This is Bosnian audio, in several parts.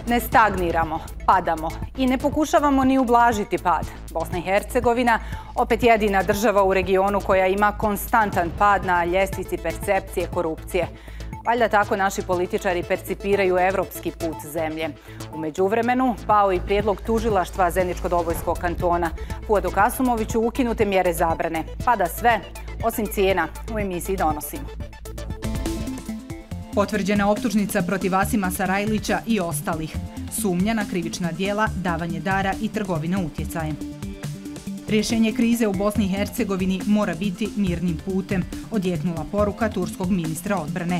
Ne stagniramo, padamo i ne pokušavamo ni ublažiti pad. Bosna i Hercegovina, opet jedina država u regionu koja ima konstantan pad na ljestvici percepcije korupcije. Valjda tako naši političari percipiraju evropski put zemlje. U međuvremenu pao i prijedlog tužilaštva Zeničko-Dobojskog kantona. Fuadu Kasumoviću ukinute mjere zabrane. Pada sve, osim cijena. U emisiji donosimo. Potvrđena optužnica protiv Asima Sarajlića i ostalih. Sumnja na krivična djela, davanje dara i trgovina utjecajem. Rješenje krize u Bosni i Hercegovini mora biti mirnim putem, odjeknula poruka turskog ministra odbrane.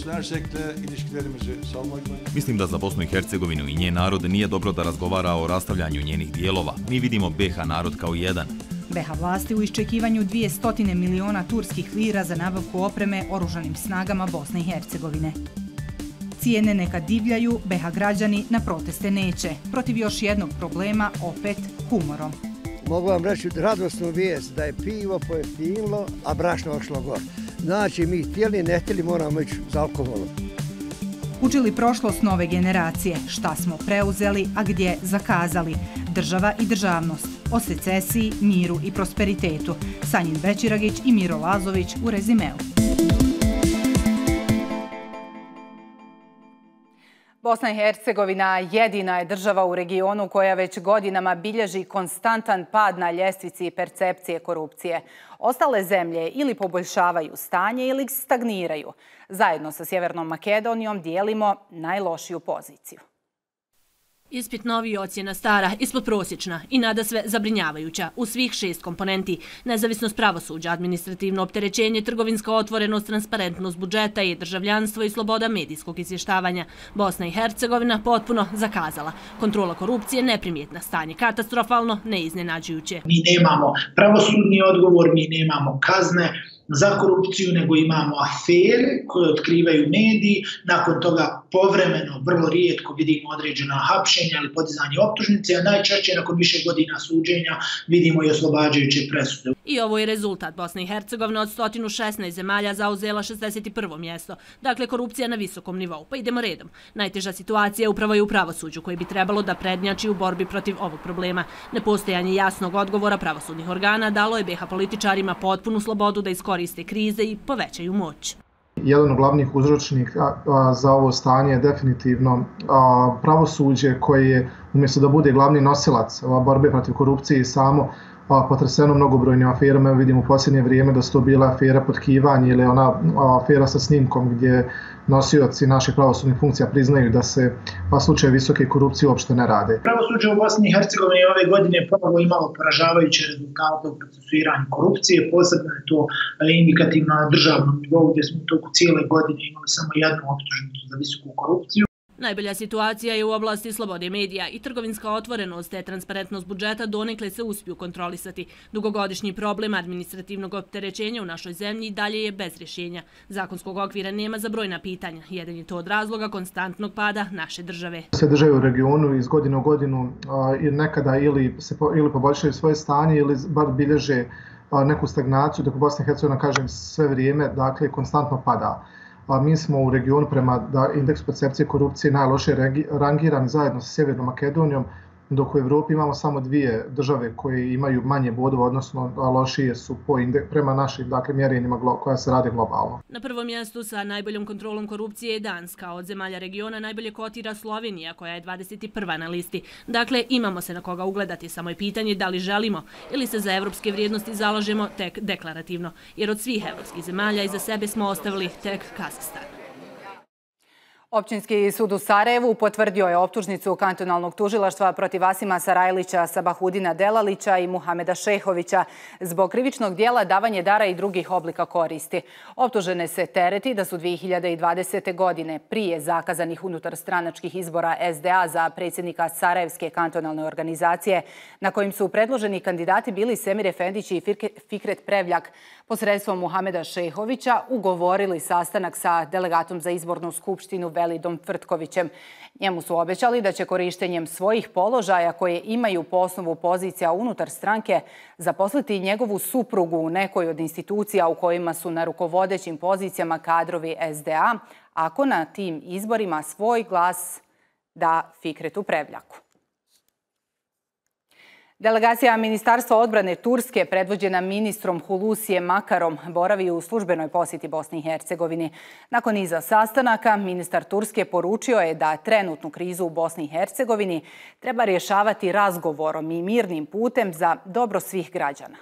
Mislim da za Bosnu i Hercegovinu i njen narod nije dobro da razgovara o rastavljanju njenih dijelova. Mi vidimo BiH narod kao jedan. BiH vlasti u iščekivanju 200 miliona turskih lira za nabavku opreme oružanim snagama Bosne i Hercegovine. Cijene neka divljaju, BiH građani na proteste neće. Protiv još jednog problema, opet humorom. Mogu vam reći radosnu vijest da je pivo pojeftinilo, a brašno ošlo gore. Znači, mi htjeli, ne htjeli, moramo ići za alkoholom. Učili prošlost nove generacije, šta smo preuzeli, a gdje zakazali. Država i državnost, o secesiji, miru i prosperitetu. Sanjin Bećiragić i Miro Lazović u rezimeu. Bosna i Hercegovina jedina je država u regionu koja već godinama bilježi konstantan pad na ljestvici percepcije korupcije. Ostale zemlje ili poboljšavaju stanje ili stagniraju. Zajedno sa Sjevernom Makedonijom dijelimo najlošiju poziciju. Ispit novi ocjena stara, ispodprosječna i nadasve zabrinjavajuća u svih 6 komponenti. Nezavisnost pravosuđa, administrativno opterećenje, trgovinska otvorenost, transparentnost budžeta i državljanstvo i sloboda medijskog izvještavanja. Bosna i Hercegovina potpuno zakazala. Kontrola korupcije neprimjetna, stanje katastrofalno, neiznenađujuće. Mi nemamo pravosudni odgovor, mi nemamo kazne za korupciju, nego imamo afere koje otkrivaju mediji. Nakon toga povremeno, vrlo rijetko vidimo određena hapšenja ili podizanje optužnice, a najčešće nakon više godina suđenja vidimo i oslobađajuće presude. I ovo je rezultat. Bosna i Hercegovina od 116 zemalja zauzela 61. mjesto. Dakle, korupcija na visokom nivou. Pa idemo redom. Najteža situacija upravo je u pravosuđu koji bi trebalo da prednjači u borbi protiv ovog problema. Nepostojanje jasnog odgovora pravosudnih organa dalo je BiH političarima potpunu slobodu da iskoriste krize i povećaju moć. Jedan od glavnih uzročnika za ovo stanje je definitivno pravosuđe koje je, umjesto da bude glavni nosilac borbe protiv korupcije i samo potreseno mnogobrojnim aferama. Vidimo u posljednje vrijeme da su to bila afera potkivanja ili ona afera sa snimkom gdje nosioci naših pravosudnih funkcija priznaju da se slučaje visoke korupcije uopšte ne rade. Pravosuđe u Bosni i Hercegovini ove godine ponovo imalo poražavajuće rezultate u procesuiranju korupcije. Posebno je to indikativno na državnom nivou gdje smo u toku cijele godine imali samo jednu optužnicu za visoku korupciju. Najbolja situacija je u oblasti slobode medija i trgovinska otvorenost te transparentnost budžeta donekle se uspiju kontrolisati. Dugogodišnji problem administrativnog opterećenja u našoj zemlji dalje je bez rješenja. Zakonskog okvira nema za brojna pitanja. Jedan je to od razloga konstantnog pada naše države. Sve države u regionu iz godine u godinu nekada ili poboljšaju svoje stanje ili bar bilježe neku stagnaciju, dok Bosna i Hercegovina, kažem, sve vrijeme, dakle, konstantno pada. Mi smo u regionu prema indeksu percepcije korupcije najlošije rangirani zajedno sa Sjevernom Makedonijom, dok u Evropi imamo samo 2 države koje imaju manje bodova, odnosno lošije su prema našim mjerenjima koja se rade globalno. Na prvom mjestu sa najboljom kontrolom korupcije je Danska. Od zemalja regiona najbolje kotira Slovenija, koja je 21. na listi. Dakle, imamo se na koga ugledati, samo je pitanje da li želimo ili se za evropske vrijednosti zalažemo tek deklarativno. Jer od svih evropskih zemalja iza sebe smo ostavili tek Kazahstan. Općinski sud u Sarajevu potvrdio je optužnicu kantonalnog tužilaštva protiv Asima Sarajlića, Sabahudina Delalića i Muhameda Šehovića zbog krivičnog dijela davanje dara i drugih oblika koristi. Optužene se tereti da su 2020. godine prije zakazanih unutarstranačkih izbora SDA za predsjednika Sarajevske kantonalne organizacije, na kojim su predloženi kandidati bili Semir Efendić i Fikret Prevljak, posredstvom Muhameda Šehovića ugovorili sastanak sa delegatom za izbornu skupštinu Velidom Tvrtkovićem. Njemu su obećali da će korištenjem svojih položaja koje imaju po osnovu pozicija unutar stranke zaposliti njegovu suprugu u nekoj od institucija u kojima su na rukovodećim pozicijama kadrovi SDA, ako na tim izborima svoj glas da Fikretu Prevljaku. Delegacija Ministarstva odbrane Turske, predvođena ministrom Hulusijem Makarom, boravi u službenoj posjeti Bosni i Hercegovini. Nakon niza sastanaka, ministar Turske poručio je da trenutnu krizu u Bosni i Hercegovini treba rješavati razgovorom i mirnim putem za dobro svih građana.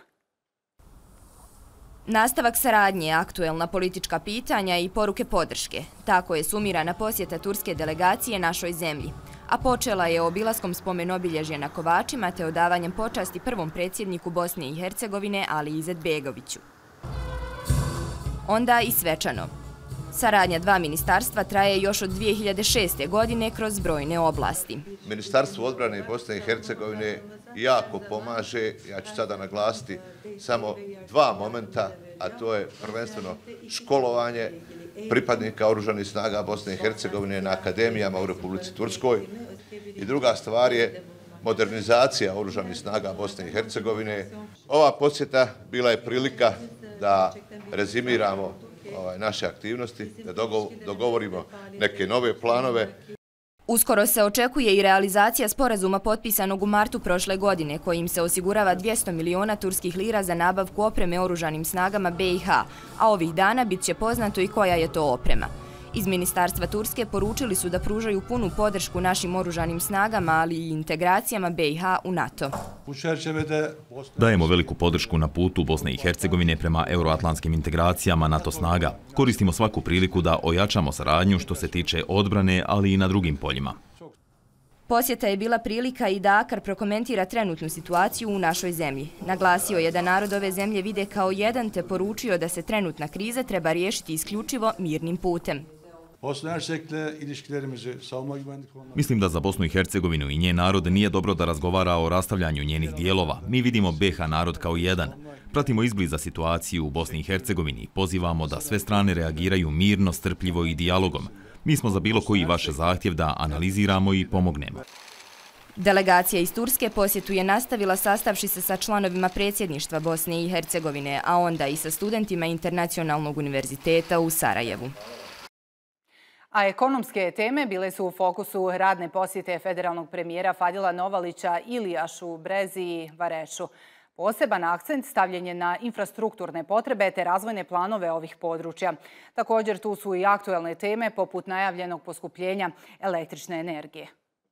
Nastavak saradnje, aktuelna politička pitanja i poruke podrške. Tako je sumirana posjeta turske delegacije našoj zemlji. A počela je obilaskom spomen-obilježja na Kovačima te odavanjem počasti prvom predsjedniku Bosne i Hercegovine Ali Izetbegoviću. Onda i svečano. Saradnja dva ministarstva traje još od 2006. godine kroz brojne oblasti. Ministarstvo odbrane Bosne i Hercegovine jako pomaže, ja ću sada naglasiti samo dva momenta, a to je prvenstveno školovanje pripadnika Oružanih snaga Bosne i Hercegovine na akademijama u Republici Turskoj i druga stvar je modernizacija Oružanih snaga Bosne i Hercegovine. Ova posjeta bila je prilika da rezimiramo naše aktivnosti, da dogovorimo neke nove planove. Uskoro se očekuje i realizacija sporazuma potpisanog u martu prošle godine, kojim se osigurava 200 miliona turskih lira za nabavku opreme Oružanim snagama BiH, a ovih dana bit će poznato i koja je to oprema. Iz Ministarstva Turske poručili su da pružaju punu podršku našim oružanim snagama, ali i integracijama BiH u NATO. Dajemo veliku podršku na putu Bosne i Hercegovine prema euroatlantskim integracijama NATO snaga. Koristimo svaku priliku da ojačamo saradnju što se tiče odbrane, ali i na drugim poljima. Posjeta je bila prilika i da Akar prokomentira trenutnu situaciju u našoj zemlji. Naglasio je da narod ove zemlje vide kao jedan te poručio da se trenutna kriza treba riješiti isključivo mirnim putem. Mislim da za Bosnu i Hercegovinu i njen narod nije dobro da razgovara o rastavljanju njenih dijelova. Mi vidimo BiH narod kao jedan. Pratimo izbliza situaciju u Bosni i Hercegovini i pozivamo da sve strane reagiraju mirno, strpljivo i dijalogom. Mi smo za bilo koji vaš zahtjev da analiziramo i pomognemo. Delegacija iz Turske posjetu je nastavila sastavši se sa članovima predsjedništva Bosne i Hercegovine, a onda i sa studentima Internacionalnog univerziteta u Sarajevu. A ekonomske teme bile su u fokusu radne posjete federalnog premijera Fadila Novalića Ilijašu, Brezi i Varešu. Poseban akcent stavljen je na infrastrukturne potrebe te razvojne planove ovih područja. Također tu su i aktuelne teme poput najavljenog poskupljenja električne energije.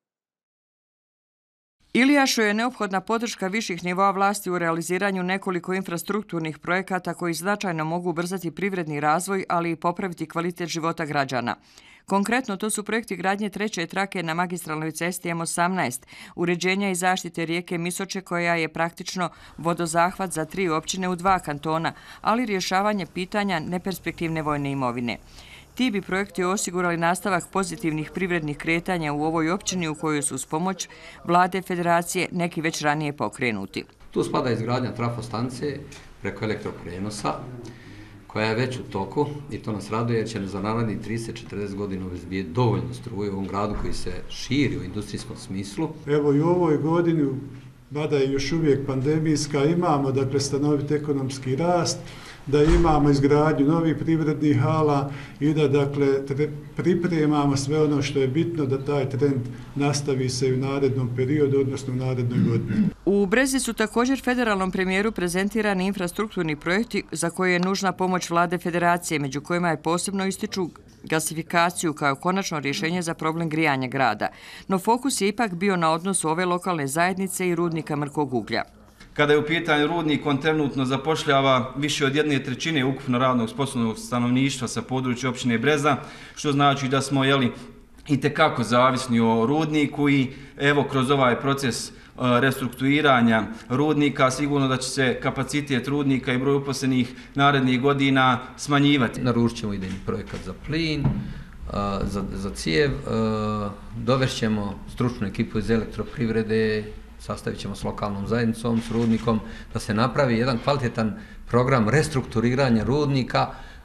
Ilijašu je neophodna podrška viših nivoa vlasti u realiziranju nekoliko infrastrukturnih projekata koji značajno mogu ubrzati privredni razvoj, ali i popraviti kvalitet života građana. Konkretno, to su projekti gradnje treće trake na magistralnoj cesti M18, uređenja i zaštite rijeke Misoče koja je praktično vodozahvat za 3 općine u 2 kantona, ali rješavanje pitanja neperspektivne vojne imovine. Ti bi projekti osigurali nastavak pozitivnih privrednih kretanja u ovoj općini u kojoj su uz pomoć vlade federacije neki već ranije pokrenuti. Tu spada izgradnja trafostanice preko elektroprenosa koja je već u toku i to nas raduje jer će za narednih 30-40 godina biti dovoljno struje u ovom gradu koji se širi u industrijskom smislu. Evo i u ovoj godini, mada je još uvijek pandemijska, imamo dakle stanovit ekonomski rast, da imamo izgradnju novih privrednih hala i da dakle pripremamo sve ono što je bitno da taj trend nastavi se i u narednom periodu, odnosno u narednoj godini. U Brezi su također federalnom premijeru prezentirani infrastrukturni projekti za koje je nužna pomoć vlade federacije, među kojima je posebno ističu gasifikaciju kao konačno rješenje za problem grijanja grada. No fokus je ipak bio na odnosu ove lokalne zajednice i rudnika mrkog uglja. Kada je u pitanju rudnik, on trenutno zapošljava više od 1/3 ukupno radnog sposobnog stanovništva sa područja općine Breza, što znači da smo itekako zavisni o rudniku i evo kroz ovaj proces restrukturiranja rudnika sigurno da će se kapacitet rudnika i broj uposlenih narednih godina smanjivati. Naručit ćemo idejni projekat za plin, za cijev, dovešćemo stručnu ekipu iz elektroprivrede, sastavit ćemo s lokalnom zajednicom, s rudnikom, da se napravi jedan kvalitetan program restrukturiranja rudnika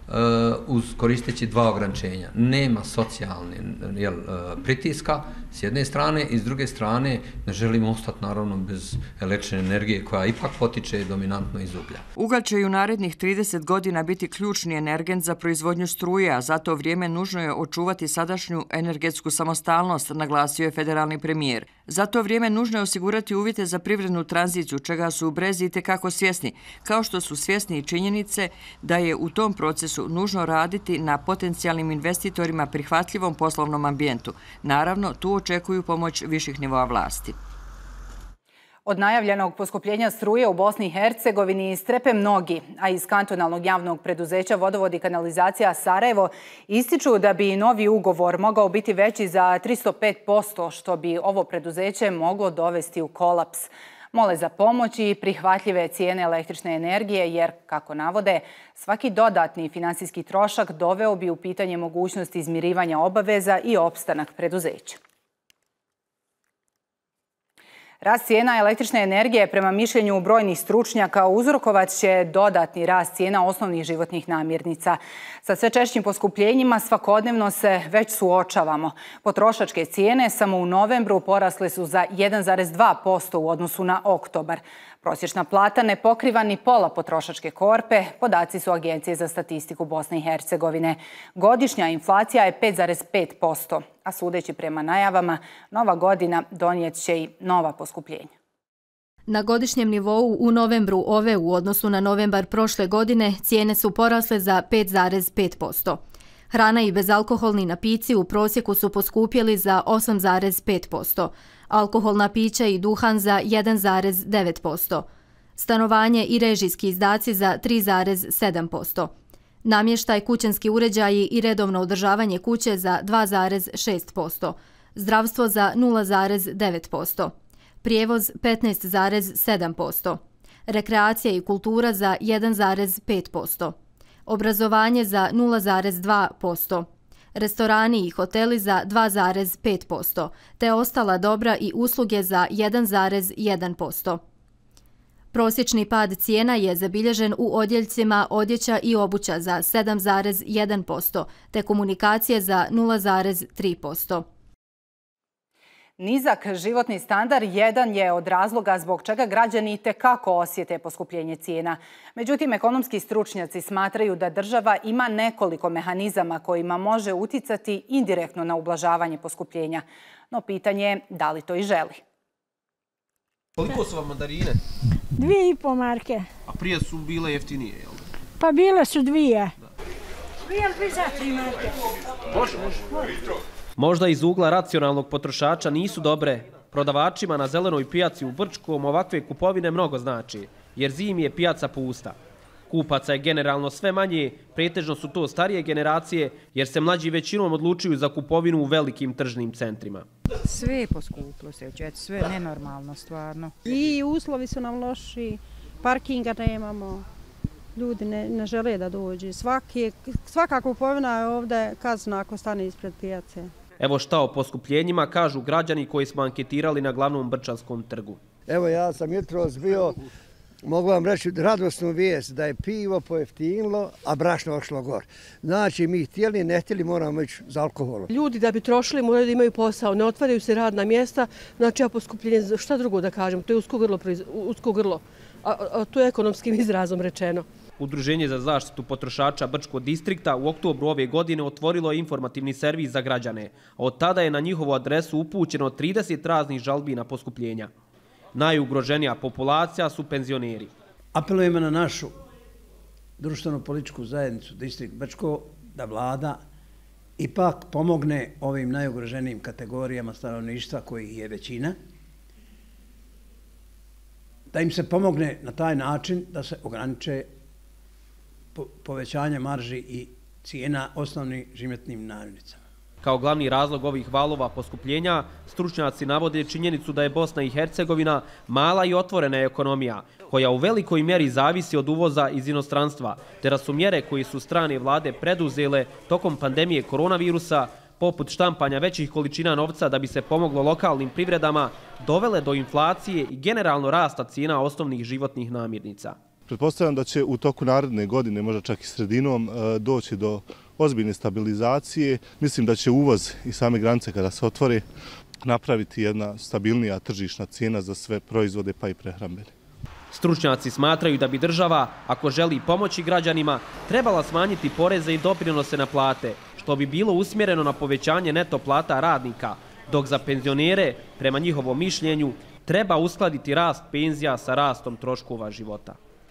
koristeći dva ograničenja. Nema socijalne pritiska s jedne strane i s druge strane ne želimo ostati naravno bez električne energije koja ipak potiče dominantno iz uglja. Ugalj će i u narednih 30 godina biti ključni energent za proizvodnju struje, a za to vrijeme nužno je očuvati sadašnju energetsku samostalnost, naglasio je federalni premijer. Za to vrijeme nužno je osigurati uvjete za privrednu tranziciju, čega su u Brezi itekako svjesni, kao što su svjesni i činjenice da je u tom procesu nužno raditi na potencijalnim investitorima prihvatljivom poslovnom ambijentu. Naravno, tu očekuju pomoć viših nivoa vlasti. Od najavljenog poskupljenja struje u Bosni i Hercegovini strepe mnogi, a iz kantonalnog javnog preduzeća Vodovod i kanalizacija Sarajevo ističu da bi novi ugovor mogao biti veći za 305%, što bi ovo preduzeće moglo dovesti u kolaps. Mole za pomoć i prihvatljive cijene električne energije jer, kako navode, svaki dodatni finansijski trošak doveo bi u pitanje mogućnosti izmirivanja obaveza i opstanak preduzeća. Rast cijena električne energije prema mišljenju brojnih stručnjaka uzrokovat će dodatni rast cijena osnovnih životnih namirnica. Sa sve češćim poskupljenjima svakodnevno se već suočavamo. Potrošačke cijene samo u novembru porasle su za 1,2% u odnosu na oktobar. Prosječna plata ne pokriva ni pola potrošačke korpe, podaci su Agencije za statistiku Bosne i Hercegovine. Godišnja inflacija je 5,5%, a sudeći prema najavama, nova godina donijet će i nova poskupljenja. Na godišnjem nivou u novembru ove u odnosu na novembar prošle godine cijene su porasle za 5,5%. Hrana i bezalkoholni napici u prosjeku su poskupjeli za 8,5%, alkoholna pića i duhan za 1,9%, stanovanje i režijski izdaci za 3,7%, namještaj, kućanski uređaji i redovno održavanje kuće za 2,6%, zdravstvo za 0,9%, prijevoz 15,7%, rekreacija i kultura za 1,5%, obrazovanje za 0,2%, restorani i hoteli za 2,5%, te ostala dobra i usluge za 1,1%. Prosječni pad cijena je zabilježen u odjeljcima odjeća i obuća za 7,1%, te komunikacije za 0,3%. Nizak životni standard jedan je od razloga zbog čega građani itekako osjete poskupljenje cijena. Međutim, ekonomski stručnjaci smatraju da država ima nekoliko mehanizama kojima može uticati indirektno na ublažavanje poskupljenja. No pitanje je da li to i želi. Koliko su vam mandarine? 2,5 marke. A prije su bile jeftinije, jel? Pa bile su 2. Može. Možda iz ugla racionalnog potrošača nisu dobre. Prodavačima na zelenoj pijaci u Brčkom ovakve kupovine mnogo znači, jer zimi je pijaca pusta. Kupaca je generalno sve manje, pretežno su to starije generacije, jer se mlađi većinom odlučuju za kupovinu u velikim tržnim centrima. Sve je poskupilo se, sve nenormalno stvarno. I uslovi su nam loši, parkinga nemamo, ljudi ne žele da dođe. Svaka kupovina je ovdje kazna ako stane ispred pijace. Evo šta o poskupljenjima kažu građani koji smo anketirali na glavnom brčanskom trgu. Evo ja sam jutros bio, mogu vam reći radosnu vijest da je pivo pojeftinilo, a brašno ošlo gor. Znači mi htjeli, ne htjeli, moramo ići za alkoholom. Ljudi da bi trošili moraju da imaju posao, ne otvaraju se radna mjesta, znači a poskupljenje, šta drugo da kažem, to je usko grlo, a to je ekonomskim izrazom rečeno. Udruženje za zaštitu potrošača Brčkog distrikta u oktobru ove godine otvorilo je informativni servis za građane, a od tada je na njihovu adresu upućeno 30 raznih žalbi na poskupljenja. Najugroženija populacija su penzioneri. Apelujemo na našu društveno-političku zajednicu Distrikt Brčko da vlada ipak pomogne ovim najugroženijim kategorijama stanovništva koji je većina, da im se pomogne na taj način da se ograniče povećanje marži i cijena osnovnih životnim namirnicama. Kao glavni razlog ovih valova poskupljenja, stručnjaci navode činjenicu da je Bosna i Hercegovina mala i otvorena ekonomija, koja u velikoj mjeri zavisi od uvoza iz inostranstva, te da su mjere koje su strane vlade preduzele tokom pandemije koronavirusa, poput štampanja većih količina novca da bi se pomoglo lokalnim privredama, dovele do inflacije i generalno rasta cijena osnovnih životnih namirnica. Pretpostavljam da će u toku naredne godine, možda čak i sredinom, doći do ozbiljne stabilizacije. Mislim da će uvoz i same granice kada se otvore napraviti jedna stabilnija tržišna cijena za sve proizvode pa i prehrambene. Stručnjaci smatraju da bi država, ako želi pomoći građanima, trebala smanjiti poreze i doprinose na plate, što bi bilo usmjereno na povećanje neto plata radnika, dok za penzionere, prema njihovom mišljenju, treba uskladiti rast penzija sa rastom troškova života.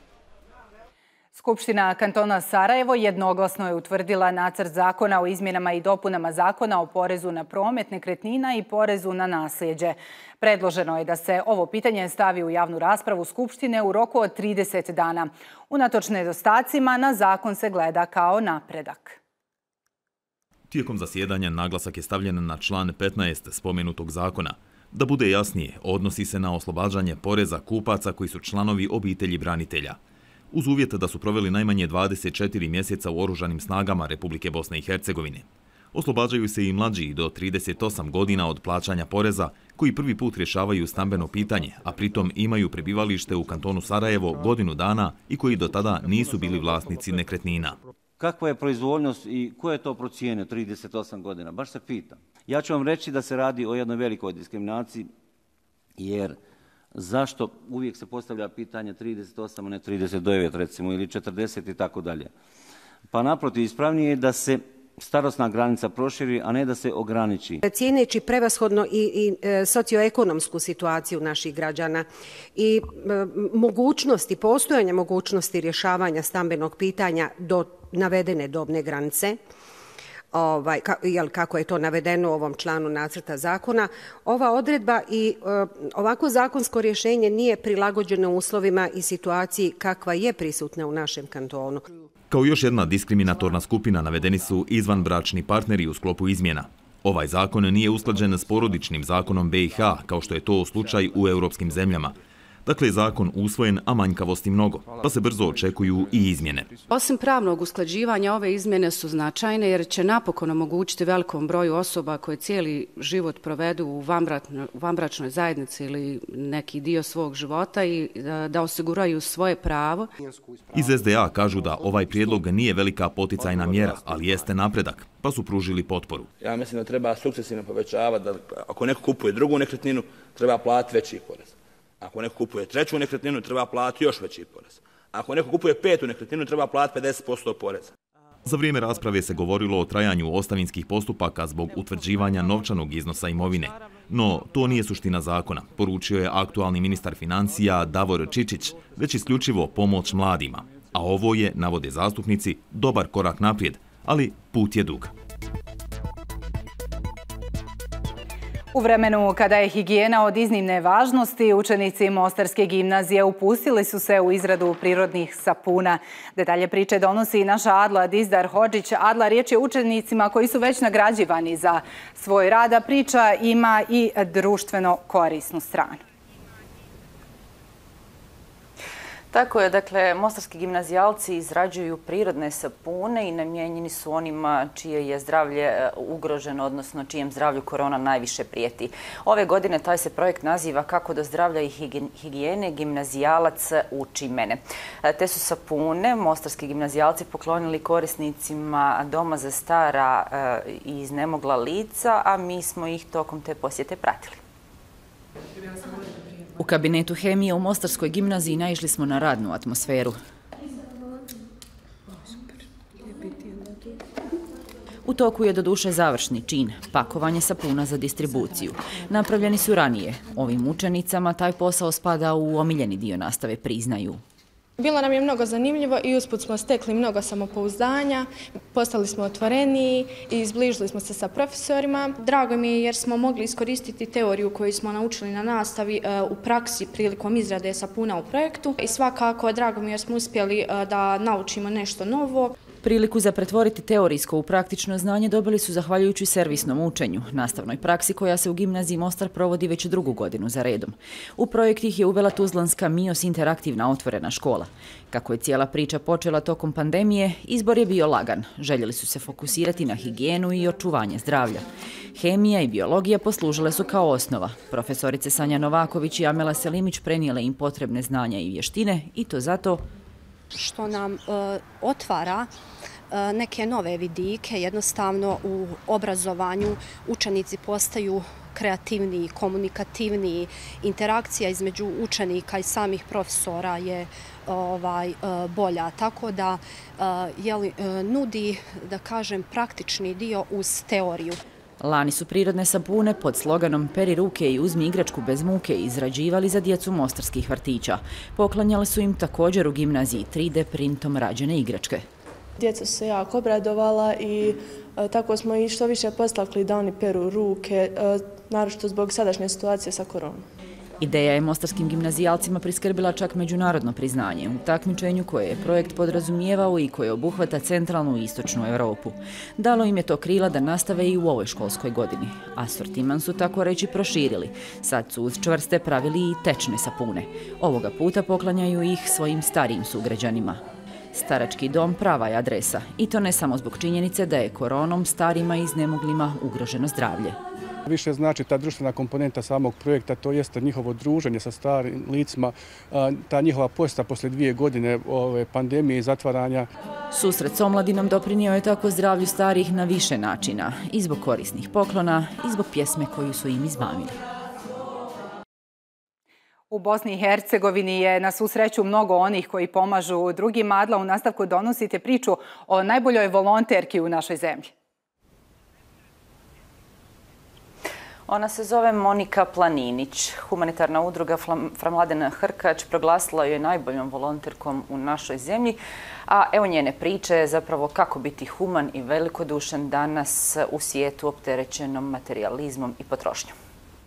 Skupština kantona Sarajevo jednoglasno je utvrdila nacrt zakona o izmjenama i dopunama zakona o porezu na promet nekretnina i porezu na nasljeđe. Predloženo je da se ovo pitanje stavi u javnu raspravu Skupštine u roku od 30 dana. Unatoč nedostacima, na zakon se gleda kao napredak. Tijekom zasjedanja naglasak je stavljen na član 15 spomenutog zakona. Da bude jasnije, odnosi se na oslobađanje poreza kupaca koji su članovi obitelji branitelja. Uz uvjet da su proveli najmanje 24 mjeseca u oružanim snagama Republike Bosne i Hercegovine. Oslobađaju se i mlađi do 38 godina od plaćanja poreza koji prvi put rješavaju stambeno pitanje, a pritom imaju prebivalište u kantonu Sarajevo godinu dana i koji do tada nisu bili vlasnici nekretnina. Kakva je proizvoljnost i ko je to procijenio 38 godina? Baš se pitam. Ja ću vam reći da se radi o jednoj velikoj diskriminaciji, jer zašto uvijek se postavlja pitanje 38, a ne 39 recimo, ili 40 i tako dalje. Pa naprotiv, ispravnije je da se starosna granica proširi, a ne da se ograniči. Cijeneći prevashodno i socioekonomsku situaciju naših građana i mogućnosti, postojanje mogućnosti rješavanja stambenog pitanja do navedene dobne granice, kako je to navedeno u ovom članu nacrta zakona, ova odredba i ovako zakonsko rješenje nije prilagođeno uslovima i situaciji kakva je prisutna u našem kantonu. Kao još jedna diskriminatorna skupina navedeni su izvanbračni partneri u sklopu izmjena. Ovaj zakon nije usklađen s porodičnim zakonom BiH, kao što je to slučaj u europskim zemljama. Dakle, zakon usvojen, a manjkavosti mnogo, pa se brzo očekuju i izmjene. Osim pravnog usklađivanja, ove izmjene su značajne jer će napokon omogućiti velikom broju osoba koje cijeli život provedu u vanbračnoj zajednici ili neki dio svog života i da osiguraju svoje pravo. Iz SDA kažu da ovaj prijedlog nije velika poticajna mjera, ali jeste napredak, pa su pružili potporu. Ja mislim da treba sukcesivno povećavati, da ako neko kupuje drugu nekretninu, treba platiti veći porez. Ako neko kupuje treću nekretninu, treba platiti još veći porez. Ako neko kupuje petu nekretninu, treba platiti 50% poreza. Za vrijeme rasprave se govorilo o trajanju ostavinskih postupaka zbog utvrđivanja novčanog iznosa imovine. No, to nije suština zakona, poručio je aktualni ministar financija Davor Čičić, već isključivo pomoć mladima. A ovo je, navode zastupnici, dobar korak naprijed, ali put je dug. U vremenu kada je higijena od iznimne važnosti, učenici Mostarske gimnazije upustili su se u izradu prirodnih sapuna. Detalje priče donosi naša Adla Dizdar Hodžić. Adla, riječ je o učenicima koji su već nagrađivani za svoj rad, a priča ima i društveno korisnu stranu. Tako je, dakle, mostarski gimnazijalci izrađuju prirodne sapune i namijenjeni su onima čije je zdravlje ugroženo, odnosno čijem zdravlju korona najviše prijeti. Ove godine taj se projekt naziva Kako do zdravlja i higijene gimnazijalac uči mene. Te su sapune mostarski gimnazijalci poklonili korisnicima Doma za stara i iznemogla lica, a mi smo ih tokom te posjete pratili. U kabinetu hemije u Mostarskoj gimnaziji naišli smo na radnu atmosferu. U toku je doduše završni čin, pakovanje sapuna za distribuciju. Napravljeni su ranije. Ovim učenicama taj posao spada u omiljeni dio nastave, priznaju. Bilo nam je mnogo zanimljivo i usput smo stekli mnogo samopouzdanja, postali smo otvoreniji i zbližili smo se sa profesorima. Drago mi je jer smo mogli iskoristiti teoriju koju smo naučili na nastavi u praksi prilikom izrade sapuna u projektu. I svakako drago mi je jer smo uspjeli da naučimo nešto novo. Priliku za pretvoriti teorijsko u praktično znanje dobili su zahvaljujući servisnom učenju, nastavnoj praksi koja se u gimnaziji Mostar provodi već drugu godinu za redom. U projekt ih je uvela tuzlanska MIOS interaktivna otvorena škola. Kako je cijela priča počela tokom pandemije, izbor je bio lagan. Željeli su se fokusirati na higijenu i očuvanje zdravlja. Hemija i biologija poslužile su kao osnova. Profesorice Sanja Novaković i Amela Selimić prenijele im potrebne znanja i vještine i to zato Što nam otvara neke nove vidike, jednostavno u obrazovanju učenici postaju kreativniji, komunikativniji, interakcija između učenika i samih profesora je bolja, tako da nudi, da kažem, praktični dio uz teoriju. Lani su prirodne sapune pod sloganom Peri ruke i uzmi igračku bez muke izrađivali za djecu mostarskih vrtića. Poklanjali su im također u gimnaziji 3D printom rađene igračke. Djeca su se jako obradovala i tako smo i što više postakli da oni peru ruke, naročito zbog sadašnje situacije sa koronom. Ideja je mostarskim gimnazijalcima priskrbila čak međunarodno priznanje u takmičenju koje je projekt podrazumijevao i koje obuhvata centralnu i istočnu Europu. Dalo im je to krila da nastave i u ovoj školskoj godini. Asortiman su tako reći proširili. Sad su uz čvrste pravili i tečne sapune. Ovoga puta poklanjaju ih svojim starijim sugrađanima. Starački dom prava je adresa i to ne samo zbog činjenice da je koronom starima i iznemoglima ugroženo zdravlje. Više znači ta društvena komponenta samog projekta, to jeste njihovo druženje sa starim licima, ta njihova posjeta posle 2 godine pandemije i zatvaranja. Susret s omladinom doprinio je tako zdravlju starih na više načina, i zbog korisnih poklona, i zbog pjesme koju su im izmamili. U Bosni i Hercegovini je na svu sreću mnogo onih koji pomažu drugima. Adla, u nastavku donosite priču o najboljoj volonterki u našoj zemlji. Ona se zove Monika Planinić. Humanitarna udruga Framladen Hrkač proglasila ju je najboljom volonterkom u našoj zemlji. A evo njene priče, zapravo kako biti human i velikodušan danas u svijetu opterećenom materijalizmom i potrošnjom.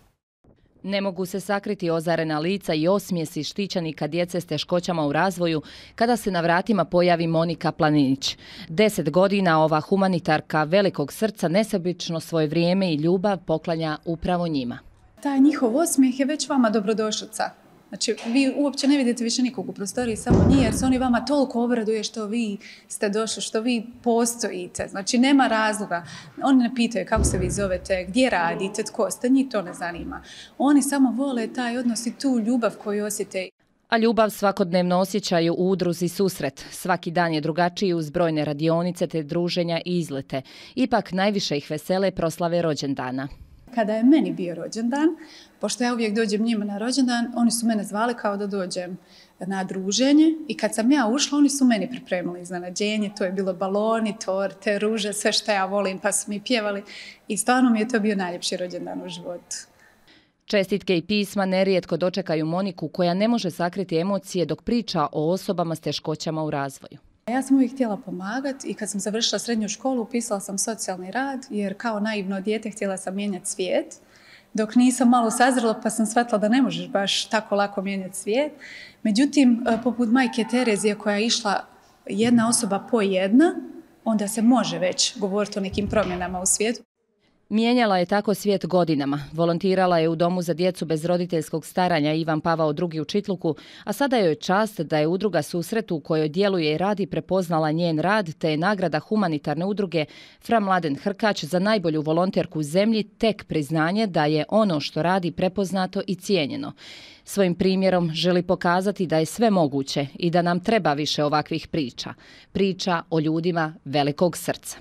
Ne mogu se sakriti ozarena lica i osmijesi štićenika djece s teškoćama u razvoju kada se na vratima pojavi Monika Planinić. 10 godina ova humanitarka velikog srca nesebično svoje vrijeme i ljubav poklanja upravo njima. Taj njihov osmijeh je već vama dobrodošlica. Znači, vi uopće ne vidite više nikog u prostoriji, samo njih, jer se oni vama toliko obraduje što vi ste došli, što vi postojite. Znači, nema razloga. Oni ne pitaju kako se vi zovete, gdje radite, tko ste, njih to ne zanima. Oni samo vole taj odnos i tu ljubav koju osjete. A ljubav svakodnevno osjećaju u udruzi Susret. Svaki dan je drugačiji uz brojne radionice te druženja i izlete. Ipak najviše ih vesele proslave rođendana. Kada je meni bio rođendan, pošto ja uvijek dođem njima na rođendan, oni su mene zvali kao da dođem na druženje i kad sam ja ušla, oni su meni pripremili iznenađenje, to je bilo baloni, torte, ruže, sve što ja volim, pa su mi pjevali i stvarno mi je to bio najljepši rođendan u životu. Čestitke i pisma nerijetko dočekaju Moniku koja ne može sakriti emocije dok priča o osobama s teškoćama u razvoju. Ja sam uvijek htjela pomagati i kad sam završila srednju školu upisala sam socijalni rad jer kao naivno dijete htjela sam mijenjati svijet. Dok nisam malo sazrela pa sam shvatila da ne možeš baš tako lako mijenjati svijet. Međutim, poput majke Terezije koja je išla jedna osoba po jedna, onda se može već govoriti o nekim promjenama u svijetu. Mijenjala je tako svijet godinama. Volontirala je u Domu za djecu bez roditeljskog staranja Ivan Pavao II u Čitluku, a sada joj je čast da je udruga Susret u kojoj djeluje i radi prepoznala njen rad, te je nagrada humanitarne udruge Framladen Hrkač za najbolju volonterku u zemlji tek priznanje da je ono što radi prepoznato i cijenjeno. Svojim primjerom želi pokazati da je sve moguće i da nam treba više ovakvih priča. Priča o ljudima velikog srca.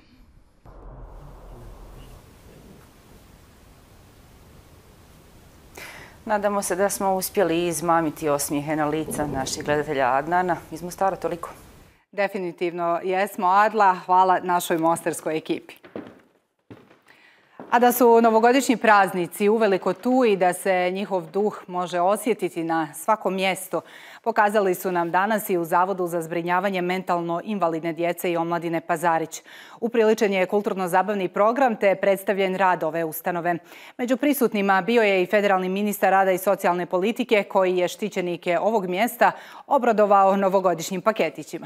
Nadamo se da smo uspjeli izmamiti osmijehe na lica naših gledatelja. Adnana, iz Mostara toliko. Definitivno jesmo, Adla. Hvala našoj mostarskoj ekipi. A da su novogodišnji praznici uveliko tu i da se njihov duh može osjetiti na svakom mjestu, pokazali su nam danas i u Zavodu za zbrinjavanje mentalno invalidne djece i omladine Pazarić. Upriličen je kulturno-zabavni program te predstavljen rad ove ustanove. Među prisutnima bio je i federalni ministar rada i socijalne politike koji je štićenike ovog mjesta obradovao novogodišnjim paketićima.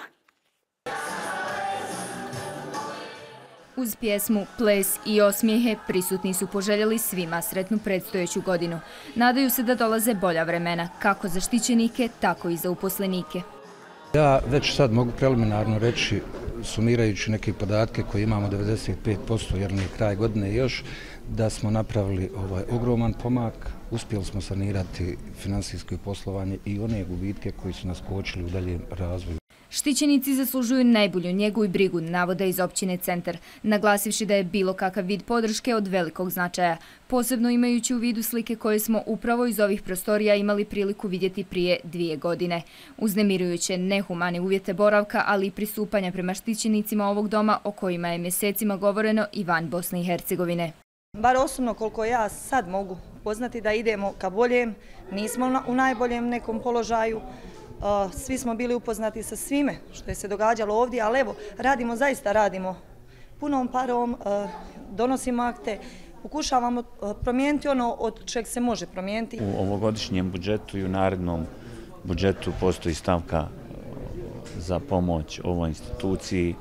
Uz pjesmu, ples i osmijehe prisutni su poželjeli svima sretnu predstojeću godinu. Nadaju se da dolaze bolja vremena, kako za štićenike, tako i za uposlenike. Ja već sad mogu preliminarno reći, sumirajući neke podatke koje imamo 95% jer nije kraj godine još, da smo napravili ogroman pomak, uspjeli smo sanirati finansijsko poslovanje i one gubitke koji su nas kočili u daljem razvoju. Štićenici zaslužuju najbolju njegu i brigu, navode iz općine Centar, naglasivši da je bilo kakav vid podrške od velikog značaja, posebno imajući u vidu slike koje smo upravo iz ovih prostorija imali priliku vidjeti prije 2 godine. Uznemirujuće nehumane uvjete boravka, ali i pristupanja prema štićenicima ovog doma o kojima je mjesecima govoreno i van Bosne i Hercegovine. Bar osobno koliko ja sad mogu poznati da idemo ka boljem, nismo u najboljem nekom položaju, svi smo bili upoznati sa svime što je se događalo ovdje, ali evo, zaista radimo punom parom, donosimo akte, pokušavamo promijeniti ono od čeg se može promijeniti. U ovogodišnjem budžetu i u narednom budžetu postoji stavka za pomoć ovoj instituciji.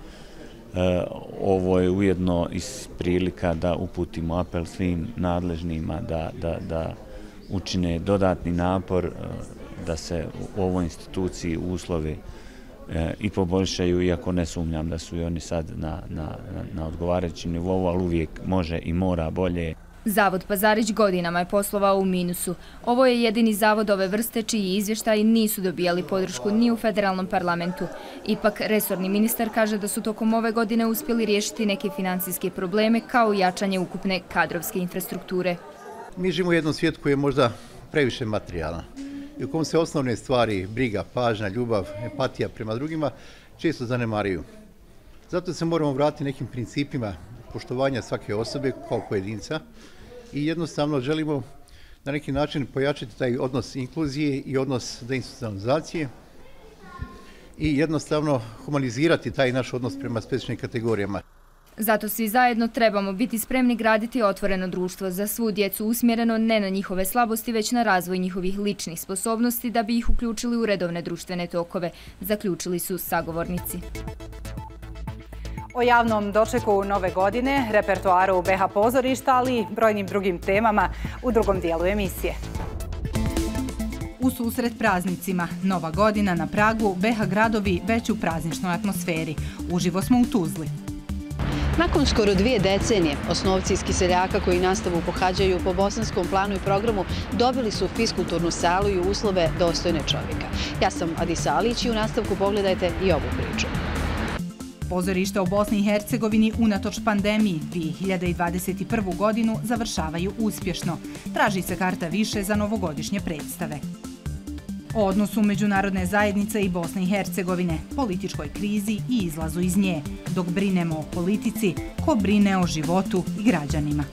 Ovo je ujedno prilika da uputimo apel svim nadležnima da učine dodatni napor da se u ovoj instituciji uslovi i poboljšaju, iako ne sumnjam da su i oni sad na odgovarajućem nivou, ali uvijek može i mora bolje. Zavod Pazarić godinama je poslovao u minusu. Ovo je jedini zavod ove vrste čiji izvještaji nisu dobijali podršku ni u federalnom parlamentu. Ipak, resorni ministar kaže da su tokom ove godine uspjeli riješiti neke financijske probleme kao i jačanje ukupne kadrovske infrastrukture. Mi živimo u jednom svijetu koji je možda previše materijalan i u kom se osnovne stvari, briga, pažnja, ljubav, empatija prema drugima često zanemaruju. Zato se moramo vratiti nekim principima poštovanja svake osobe kao pojedinca i jednostavno želimo na neki način pojačati taj odnos inkluzije i odnos deinstitucionalizacije i jednostavno humanizirati taj naš odnos prema specifičnim kategorijama. Zato svi zajedno trebamo biti spremni graditi otvoreno društvo za svu djecu usmjereno ne na njihove slabosti, već na razvoj njihovih ličnih sposobnosti da bi ih uključili u redovne društvene tokove, zaključili su sagovornici. O javnom dočeku nove godine, repertoaru BH pozorišta, ali i brojnim drugim temama u drugom dijelu emisije. U susret praznicima, Nova godina na pragu, BH gradovi već u prazničnoj atmosferi. Uživo smo u Tuzli. Nakon skoro 2 decenije, osnovci iz Kiseljaka koji nastavu pohađaju po bosanskom planu i programu dobili su fiskulturnu salu i uslove dostojne čovjeka. Ja sam Adisa Alić i u nastavku pogledajte i ovu priču. Pozorišta u Bosni i Hercegovini unatoč pandemiji 2021. godinu završavaju uspješno. Traži se karta više za novogodišnje predstave. O odnosu međunarodne zajednice i Bosne i Hercegovine, političkoj krizi i izlazu iz nje, dok brinemo o politici, ko brine o životu i građanima.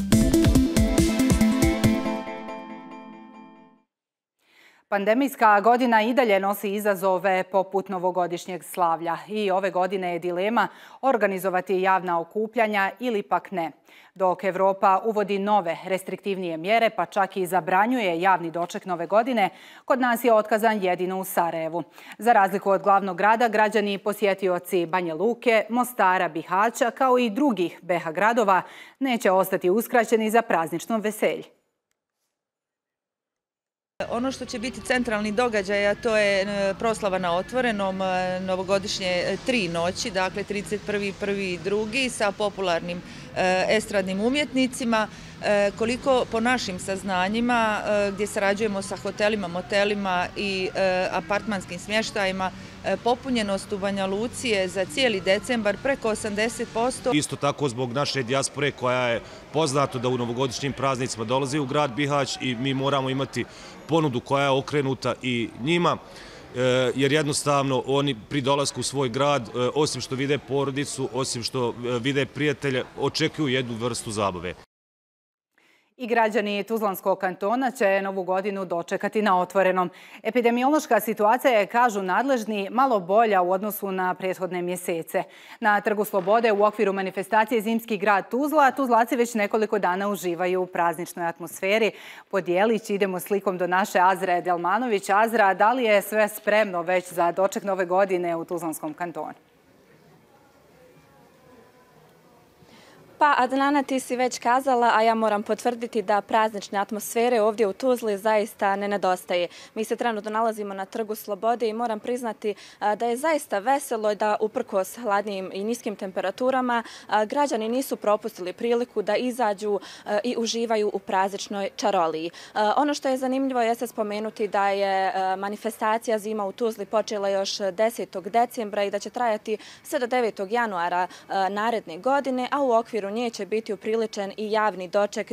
Pandemijska godina i dalje nosi izazove poput novogodišnjeg slavlja i ove godine je dilema organizovati javna okupljanja ili pak ne. Dok Evropa uvodi nove restriktivnije mjere, pa čak i zabranjuje javni doček nove godine, kod nas je otkazan jedino u Sarajevu. Za razliku od glavnog grada, građani i posjetioci Banja Luke, Mostara, Bihaća, kao i drugih BH gradova, neće ostati uskraćeni za praznično veselje. Ono što će biti centralni događaj, a to je proslava na otvorenom novogodišnje 3 noći, dakle 31., 1. i 2. sa popularnim estradnim umjetnicima. Koliko po našim saznanjima, gdje sarađujemo sa hotelima, motelima i apartmanskim smještajima, popunjenost u Banja Luci je za cijeli decembar preko 80%. Isto tako zbog naše dijaspore koja je poznato da u novogodišnjim praznicima dolazi u grad Bihać i mi moramo imati ponudu koja je okrenuta i njima, jer jednostavno oni pri dolasku u svoj grad, osim što vide porodicu, osim što vide prijatelje, očekuju jednu vrstu zabave. I građani Tuzlanskog kantona će novu godinu dočekati na otvorenom. Epidemiološka situacija je, kažu nadležni, malo bolja u odnosu na prethodne mjesece. Na Trgu Slobode u okviru manifestacije Zimski grad Tuzla, Tuzlaci već nekoliko dana uživaju u prazničnoj atmosferi. Po dijelić idemo slikom do naše Azre Delmanović. Azra, da li je sve spremno već za doček nove godine u Tuzlanskom kantonu? Pa Adnana, ti si već kazala, a ja moram potvrditi da praznične atmosfere ovdje u Tuzli zaista ne nedostaje. Mi se trenutno nalazimo na Trgu Slobode i moram priznati da je zaista veselo da uprkos hladnijim i niskim temperaturama građani nisu propustili priliku da izađu i uživaju u prazničnoj čaroliji. Ono što je zanimljivo jeste spomenuti da je manifestacija Zima u Tuzli počela još 10. decembra i da će trajati sve do 9. januara naredne godine, a u okviru nje će biti upriličen i javni doček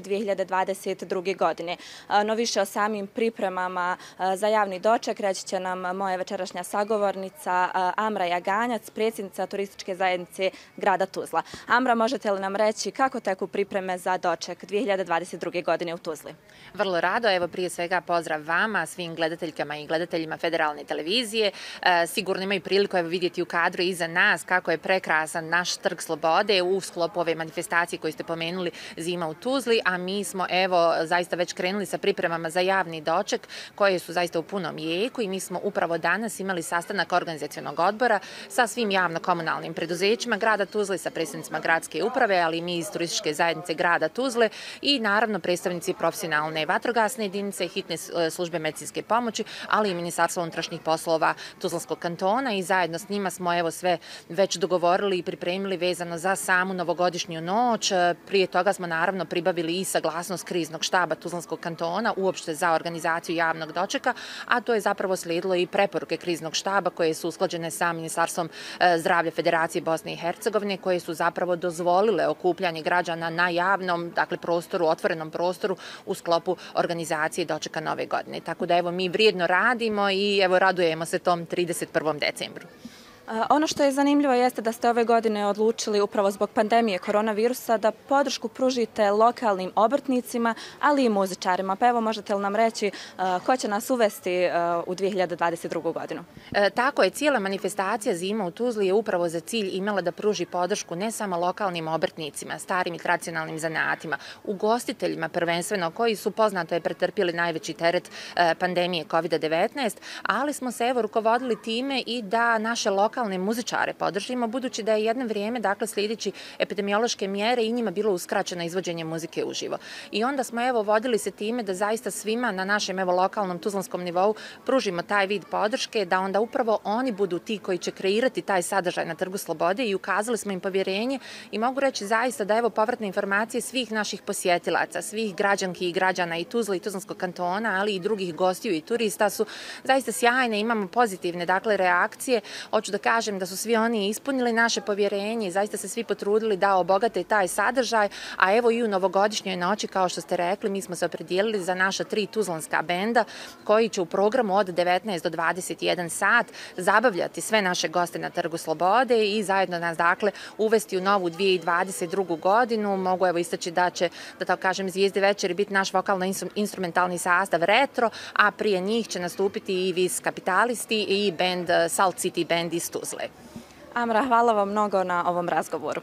2022. godine. No više o samim pripremama za javni doček reći će nam moja večerašnja sagovornica Amra Jaganjac, predsjednica turističke zajednice grada Tuzla. Amra, možete li nam reći kako teku pripreme za doček 2022. godine u Tuzli? Vrlo rado, evo prije svega pozdrav vama, svim gledateljkama i gledateljima Federalne televizije. Sigurno imaju priliku vidjeti u kadru iza nas kako je prekrasan naš Trg Slobode u sklopu ove manifestacije koju ste pomenuli Zima u Tuzli, a mi smo evo zaista već krenuli sa pripremama za javni doček koje su zaista u punom jeku i mi smo upravo danas imali sastanak organizacionog odbora sa svim javno-komunalnim preduzećima grada Tuzle, sa predstavnicima gradske uprave, ali i mi iz turističke zajednice grada Tuzle i naravno predstavnici profesionalne vatrogasne jedinice, hitne službe medicinske pomoći, ali i Ministarstva unutrašnjih poslova Tuzlanskog kantona i zajedno s njima smo evo sve već dogovorili i pripremili vezano za samu novogodišnju noć. Prije toga smo naravno pribavili i saglasnost kriznog štaba Tuzlanskog kantona uopšte za organizaciju javnog dočeka, a to je zapravo slijedilo i preporuke kriznog štaba koje su usklađene sa Ministarstvom zdravlja Federacije Bosne i Hercegovine, koje su zapravo dozvolile okupljanje građana na javnom, dakle prostoru, otvorenom prostoru u sklopu organizacije dočeka nove godine. Tako da evo mi vrijedno radimo i evo radujemo se tom 31. decembru. Ono što je zanimljivo jeste da ste ove godine odlučili upravo zbog pandemije koronavirusa da podršku pružite lokalnim obrtnicima, ali i muzičarima. Pa evo možete li nam reći ko će nas uvesti u 2022. godinu? Tako je, cijela manifestacija Zima u Tuzli je upravo za cilj imala da pruži podršku ne samo lokalnim obrtnicima, starim i tradicionalnim zanatima, ugostiteljima prvenstveno koji su poznato je pretrpjeli najveći teret pandemije COVID-19, ali smo se evo rukovodili time i da naše lokalne muzičare podržimo, budući da je jedno vrijeme, dakle slijedeći epidemiološke mjere i njima bilo uskraćeno izvođenje muzike uživo. I onda smo evo vodili se time da zaista svima na našem evo lokalnom tuzlanskom nivou pružimo taj vid podrške, da onda upravo oni budu ti koji će kreirati taj sadržaj na Trgu Slobode i ukazali smo im povjerenje i mogu reći zaista da evo povratne informacije svih naših posjetilaca, svih građanki i građana i Tuzla i Tuzlanskog kantona, ali i drugih gostiju i turista su zaista sjajne, imamo pozitivne dakle reakcije. Hoću da kažem da su svi oni ispunili naše povjerenje i zaista se svi potrudili da obogate taj sadržaj, a evo i u novogodišnjoj noći, kao što ste rekli, mi smo se opredijelili za naša 3 tuzlanska benda koji će u programu od 19 do 21 sat zabavljati sve naše goste na Trgu Slobode i zajedno nas dakle uvesti u novu 2022. godinu. Mogu evo istaći da će, da tako kažem, zvijezde večeri biti naš vokalno-instrumentalni sastav Retro, a prije njih će nastupiti i Vis Kapitalisti i band Salt City Band iz Tuzle. Amra, hvala vam mnogo na ovom razgovoru.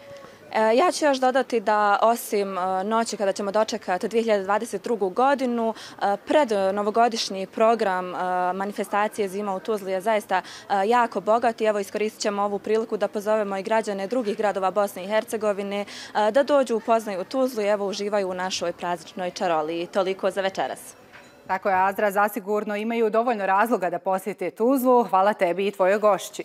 Ja ću još dodati da osim noći kada ćemo dočekati 2022. godinu, pred novogodišnji program manifestacije Zima u Tuzli je zaista jako bogat i evo iskoristit ćemo ovu priliku da pozovemo i građane drugih gradova Bosne i Hercegovine da dođu, upoznaju Tuzlu i evo uživaju u našoj prazničnoj čaroliji. Toliko za večeras. Tako je, Azra, zasigurno imaju dovoljno razloga da posjete Tuzlu. Hvala tebi i tvojoj gošći.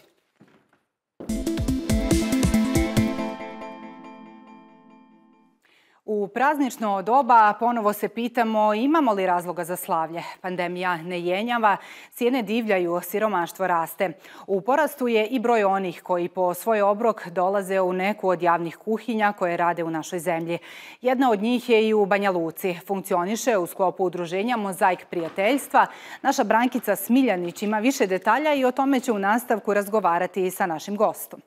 U praznično doba ponovo se pitamo imamo li razloga za slavlje. Pandemija ne jenjava, cijene divljaju, siromaštvo raste. U porastu je i broj onih koji po svoj obrok dolaze u neku od javnih kuhinja koje rade u našoj zemlji. Jedna od njih je i u Banja Luci. Funkcioniše u sklopu udruženja Mozaik prijateljstva. Naša Brankica Smiljanić ima više detalja i o tome će u nastavku razgovarati sa našim gostom.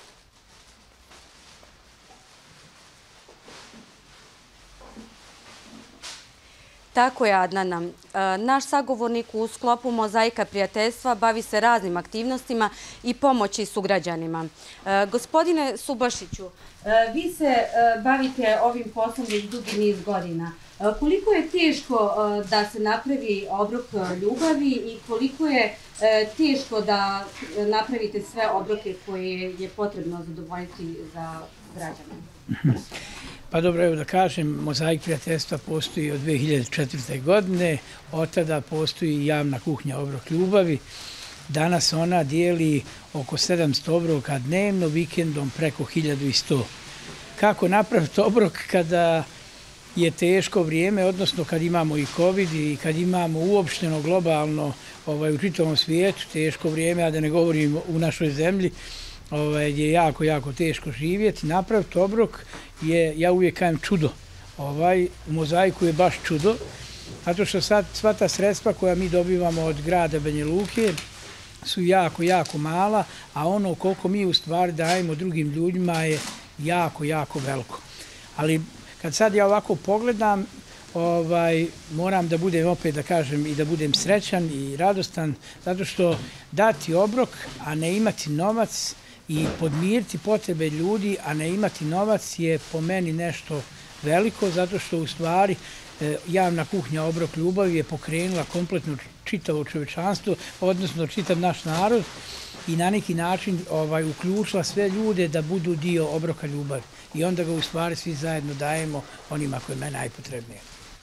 Tako je, Adnana. Naš sagovornik u sklopu Mozaika prijateljstva bavi se raznim aktivnostima i pomoći sugrađanima. Gospodine Subašiću, vi se bavite ovim poslom već dugi niz godina. Koliko je teško da se napravi obrok ljubavi i koliko je teško da napravite sve obroke koje je potrebno zadovoljiti za građane? Pa dobro, evo da kažem, Mozaik prijateljstva postoji od 2004. godine, od tada postoji javna kuhnja Obrok ljubavi. Danas ona dijeli oko 700 obroka dnevno, vikendom preko 1100. Kako napraviti obrok kada je teško vrijeme, odnosno kad imamo i COVID i kad imamo uopšteno globalno u čitavom svijetu teško vrijeme, a da ne govorim u našoj zemlji, je jako, jako teško živjeti. Napraviti obrok je, ja uvijek kažem, čudo. U Mozaiku je baš čudo, zato što sad sva ta sredstva koja mi dobivamo od grada Banja Luke su jako, jako mala, a ono koliko mi u stvari dajemo drugim ljudima je jako, jako veliko. Ali kad sad ja ovako pogledam, moram da budem, opet da kažem, i da budem srećan i radostan, zato što dati obrok, a ne imati novac i podmiriti potrebe ljudi, a ne imati novac je po meni nešto veliko, zato što u stvari javna kuhnja Obrok ljubavi je pokrenula kompletno čitavo čovečanstvo, odnosno čitav naš narod i na neki način uključila sve ljude da budu dio obroka ljubavi. I onda ga u stvari svi zajedno dajemo onima kojima je najpotrebnije.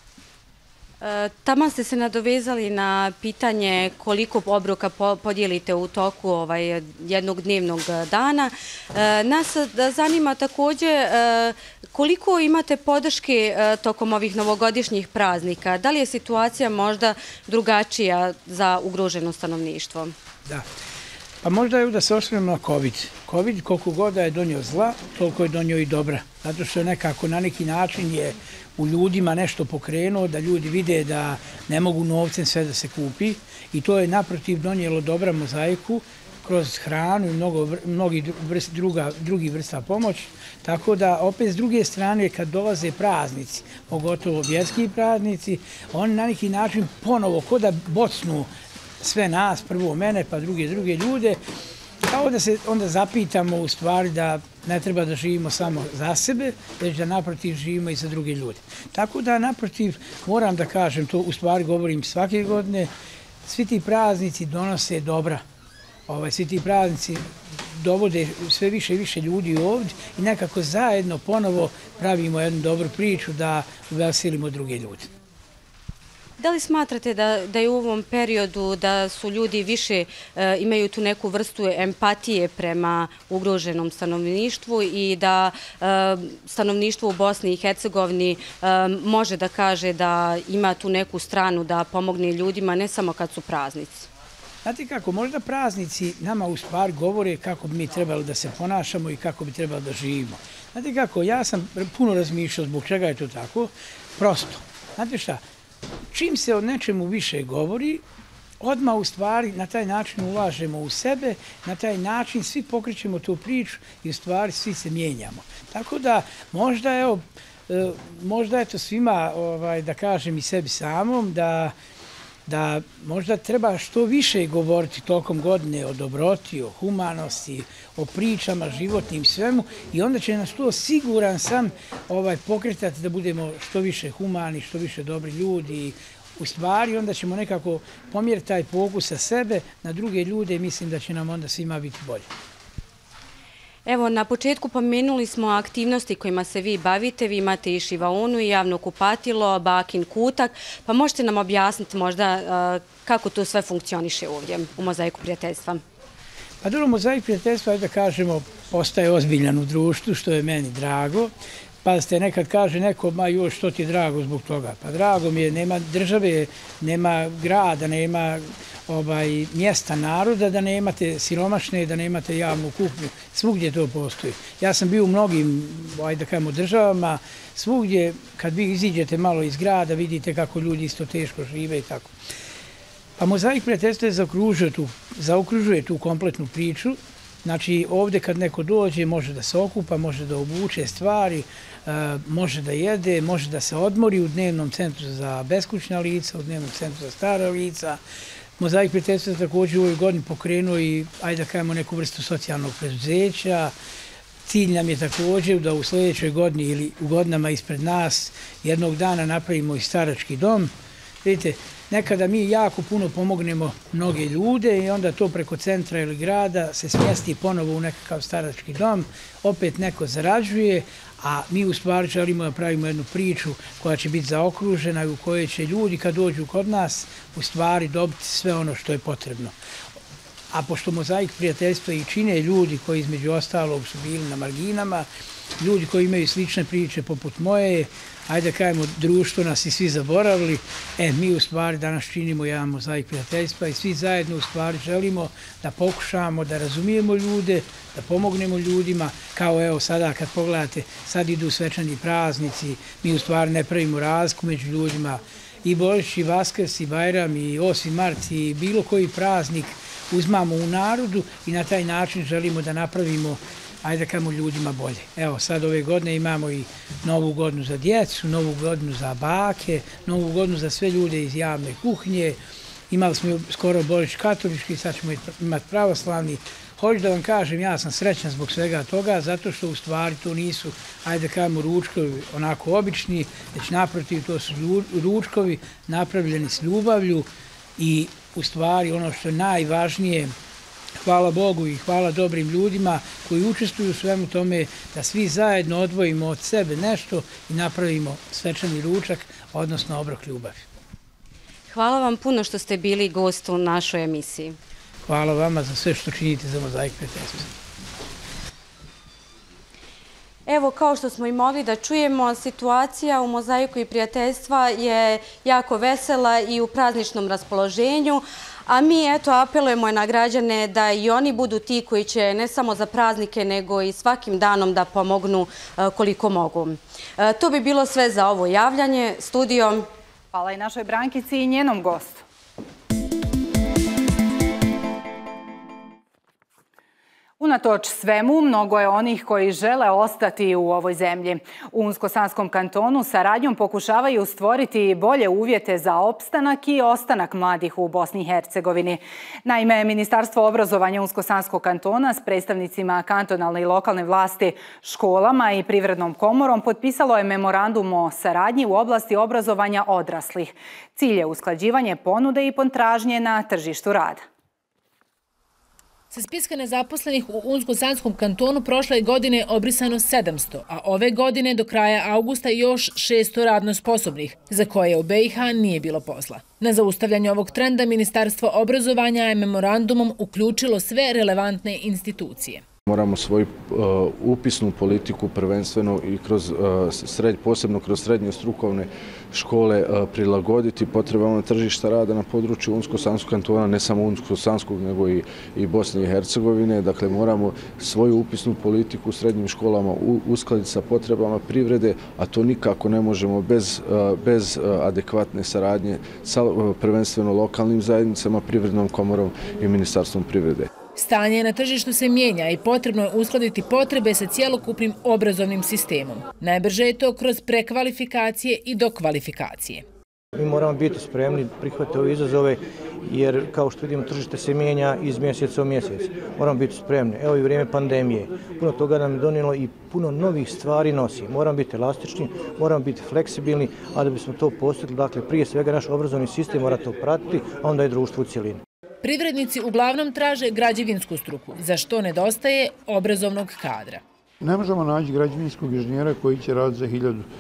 Tamo ste se nadovezali na pitanje koliko obroka podijelite u toku jednog dnevnog dana. Nas zanima također koliko imate podrške tokom ovih novogodišnjih praznika. Da li je situacija možda drugačija za ugroženo stanovništvo? Da. Pa možda je da se osvrnemo na COVID. COVID koliko god je donio zla, toliko je donio i dobra. Zato što nekako na neki način je u ljudima nešto pokrenuo, da ljudi vide da ne mogu novcem sve da se kupi i to je naprotiv donijelo dobra Mozaiku kroz hranu i mnogi drugi vrsta pomoći. Tako da opet s druge strane kad dolaze praznici, pogotovo vjerski praznici, oni na neki način ponovo ko da bocnu sve nas, prvo mene pa druge ljude, kao da se onda zapitamo u stvari da ne treba da živimo samo za sebe, već da naprotiv živimo i za druge ljude. Tako da naprotiv, moram da kažem, to u stvari govorim svake godine, svi ti praznici donose dobra. Svi ti praznici dovode sve više i više ljudi ovdje i nekako zajedno ponovo pravimo jednu dobru priču da uveselimo druge ljude. Da li smatrate da je u ovom periodu da su ljudi više imaju tu neku vrstu empatije prema ugroženom stanovništvu i da stanovništvo u Bosni i Hercegovini može da kaže da ima tu neku stranu da pomogne ljudima ne samo kad su praznici? Znate kako, možda praznici nama u stvari govore kako bi mi trebali da se ponašamo i kako bi trebali da živimo. Znate kako, ja sam puno razmišljao zbog čega je to tako. Prosto. Znate šta? Čim se o nečemu više govori, odmah u stvari na taj način ulažemo u sebe, na taj način svi pokrećemo tu priču i u stvari svi se mijenjamo. Tako da možda je to svima, da kažem i sebi samom, da možda treba što više govoriti tokom godine o dobroti, o humanosti, o pričama, životnim svemu i onda će nas to siguran sam pokretati da budemo što više humani, što više dobri ljudi. U stvari onda ćemo nekako pomjeriti taj fokus sa sebe na druge ljude i mislim da će nam onda svima biti bolje. Evo, na početku pomenuli smo aktivnosti kojima se vi bavite. Vi imate i šivaonu i javno kupatilo, bakin kutak. Pa možete nam objasniti možda kako to sve funkcioniše ovdje u Mozaiku prijateljstva? Pa dobro, Mozaik prijateljstva, da kažemo, postaje ozbiljan u društvu, što je meni drago. Pa ste nekad kaže neko, ma još što ti je drago zbog toga? Pa drago mi je, nema države, nema grada, nema mjesta naroda, da nemate siromašne, da nemate javnu kuhnju. Svugdje to postoji. Ja sam bio u mnogim, da kažemo, državama, svugdje, kad vi iziđete malo iz grada, vidite kako ljudi isto teško žive i tako. Pa Mozaik prijateljstva zaokružuje tu kompletnu priču. Znači, ovdje kad neko dođe, može da se okupa, može da obuče stvari, može da jede, može da se odmori u dnevnom centru za beskućna lica, u dnevnom centru za stara lica. Mozaik prijateljstva također u ovoj godini pokrenuo i, ajde da kažemo, neku vrstu socijalnog preduzeća. Cilj nam je također da u sljedećoj godini ili u godinama ispred nas jednog dana napravimo i starački dom, Vidite, nekada mi jako puno pomognemo mnoge ljude i onda to preko centra ili grada se smjesti ponovo u nekakav starački dom, opet neko zarađuje, a mi u stvari želimo da pravimo jednu priču koja će biti zaokružena i u kojoj će ljudi kad dođu kod nas u stvari dobiti sve ono što je potrebno. A pošto Mozaik prijateljstva i čine ljudi koji između ostalog su bili na marginama, ljudi koji imaju slične priče poput moje, ajde kajemo, društvo nas i svi zaboravili, mi u stvari danas činimo jedan Mozaik prijateljstva i svi zajedno u stvari želimo da pokušamo da razumijemo ljude, da pomognemo ljudima, kao evo sada kad pogledate, sad idu svečani praznici, mi u stvari ne pravimo razliku među ljudima, i Božić, i Vaskrs, i Bajram, i 8. mart, i bilo koji praznik uzmamo u narodu i na taj način želimo da napravimo, ajde kamo, ljudima bolje. Evo, sad ove godine imamo i novu godinu za djecu, novu godinu za bake, novu godinu za sve ljude iz javne kuhnje. Imali smo skoro Božić katolički, sad ćemo imati pravoslavni. Hoću da vam kažem, ja sam srećan zbog svega toga, zato što u stvari to nisu, ajde kajemo, ručkovi onako obični, već naprotiv, to su ručkovi napravljeni s ljubavlju i u stvari ono što je najvažnije, hvala Bogu i hvala dobrim ljudima koji učestvuju u svemu tome, da svi zajedno odvojimo od sebe nešto i napravimo svečani ručak, odnosno obrok ljubavi. Hvala vam puno što ste bili gost u našoj emisiji. Hvala vama za sve što činite za Mozaik prijateljstva. Evo, kao što smo i mogli da čujemo, situacija u Mozaiku i prijateljstva je jako vesela i u prazničnom raspoloženju, a mi apelujemo na građane da i oni budu ti koji će ne samo za praznike, nego i svakim danom da pomognu koliko mogu. To bi bilo sve za ovo javljanje. Studio. Hvala i našoj Brankici i njenom gostu. Unatoč svemu, mnogo je onih koji žele ostati u ovoj zemlji. U Unsko-Sanskom kantonu saradnjom pokušavaju stvoriti bolje uvjete za opstanak i ostanak mladih u Bosni i Hercegovini. Naime, Ministarstvo obrazovanja Unsko-Sanskog kantona s predstavnicima kantonalne i lokalne vlasti, školama i Privrednom komorom potpisalo je memorandum o saradnji u oblasti obrazovanja odraslih. Cilj je usklađivanje ponude i potražnje na tržištu rada. Sa spiska nezaposlenih u Unsko-Sanskom kantonu prošle godine obrisano 700, a ove godine do kraja augusta još 600 radno sposobnih, za koje u BiH nije bilo posla. Na zaustavljanje ovog trenda Ministarstvo obrazovanja je memorandumom uključilo sve relevantne institucije. Moramo svoju upisnu politiku prvenstveno i posebno kroz srednje strukovne škole prilagoditi potrebama tržišta rada na području Unsko-Sanskog kantona, ne samo Unsko-Sanskog nego i Bosne i Hercegovine. Dakle, moramo svoju upisnu politiku u srednjim školama uskladiti sa potrebama privrede, a to nikako ne možemo bez adekvatne saradnje sa prvenstveno lokalnim zajednicama, Privrednom komorom i Ministarstvom privrede. Stanje na tržištu se mijenja i potrebno je uskladiti potrebe sa cijelokupnim obrazovnim sistemom. Najbrže je to kroz prekvalifikacije i dokvalifikacije. Mi moramo biti spremni prihvatiti ove izazove jer kao što vidimo tržište se mijenja iz mjeseca u mjesec. Moramo biti spremni. Evo i vrijeme pandemije. Puno toga nam je donijelo i puno novih stvari nosi. Moramo biti elastični, moramo biti fleksibilni, a da bismo to postigli, dakle prije svega naš obrazovni sistem mora to pratiti, a onda i društvo u cjelini. Privrednici uglavnom traže građevinsku struku, za što nedostaje obrazovnog kadra. Ne možemo naći građevinskog inženjera koji će raditi za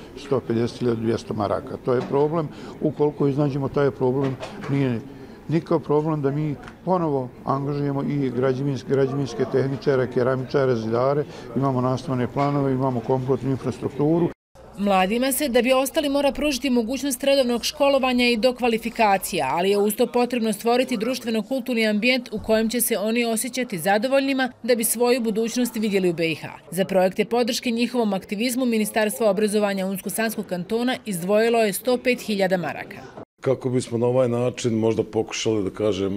1150-1200 maraka. To je problem. Ukoliko iznađemo taj problem, nije nikakav problem da mi ponovo angažujemo i građevinske tehničare, keramičare, zidare, imamo nastavne planove, imamo kompletnu infrastrukturu. Mladima se, da bi ostali, mora pružiti mogućnost redovnog školovanja i dokvalifikacija, ali je uz to potrebno stvoriti društveno-kulturni ambijent u kojem će se oni osjećati zadovoljnima da bi svoju budućnost vidjeli u BiH. Za projekte podrške njihovom aktivizmu Ministarstvo obrazovanja Unsko-Sanskog kantona izdvojilo je 105.000 maraka. Kako bismo na ovaj način možda pokušali, da kažem,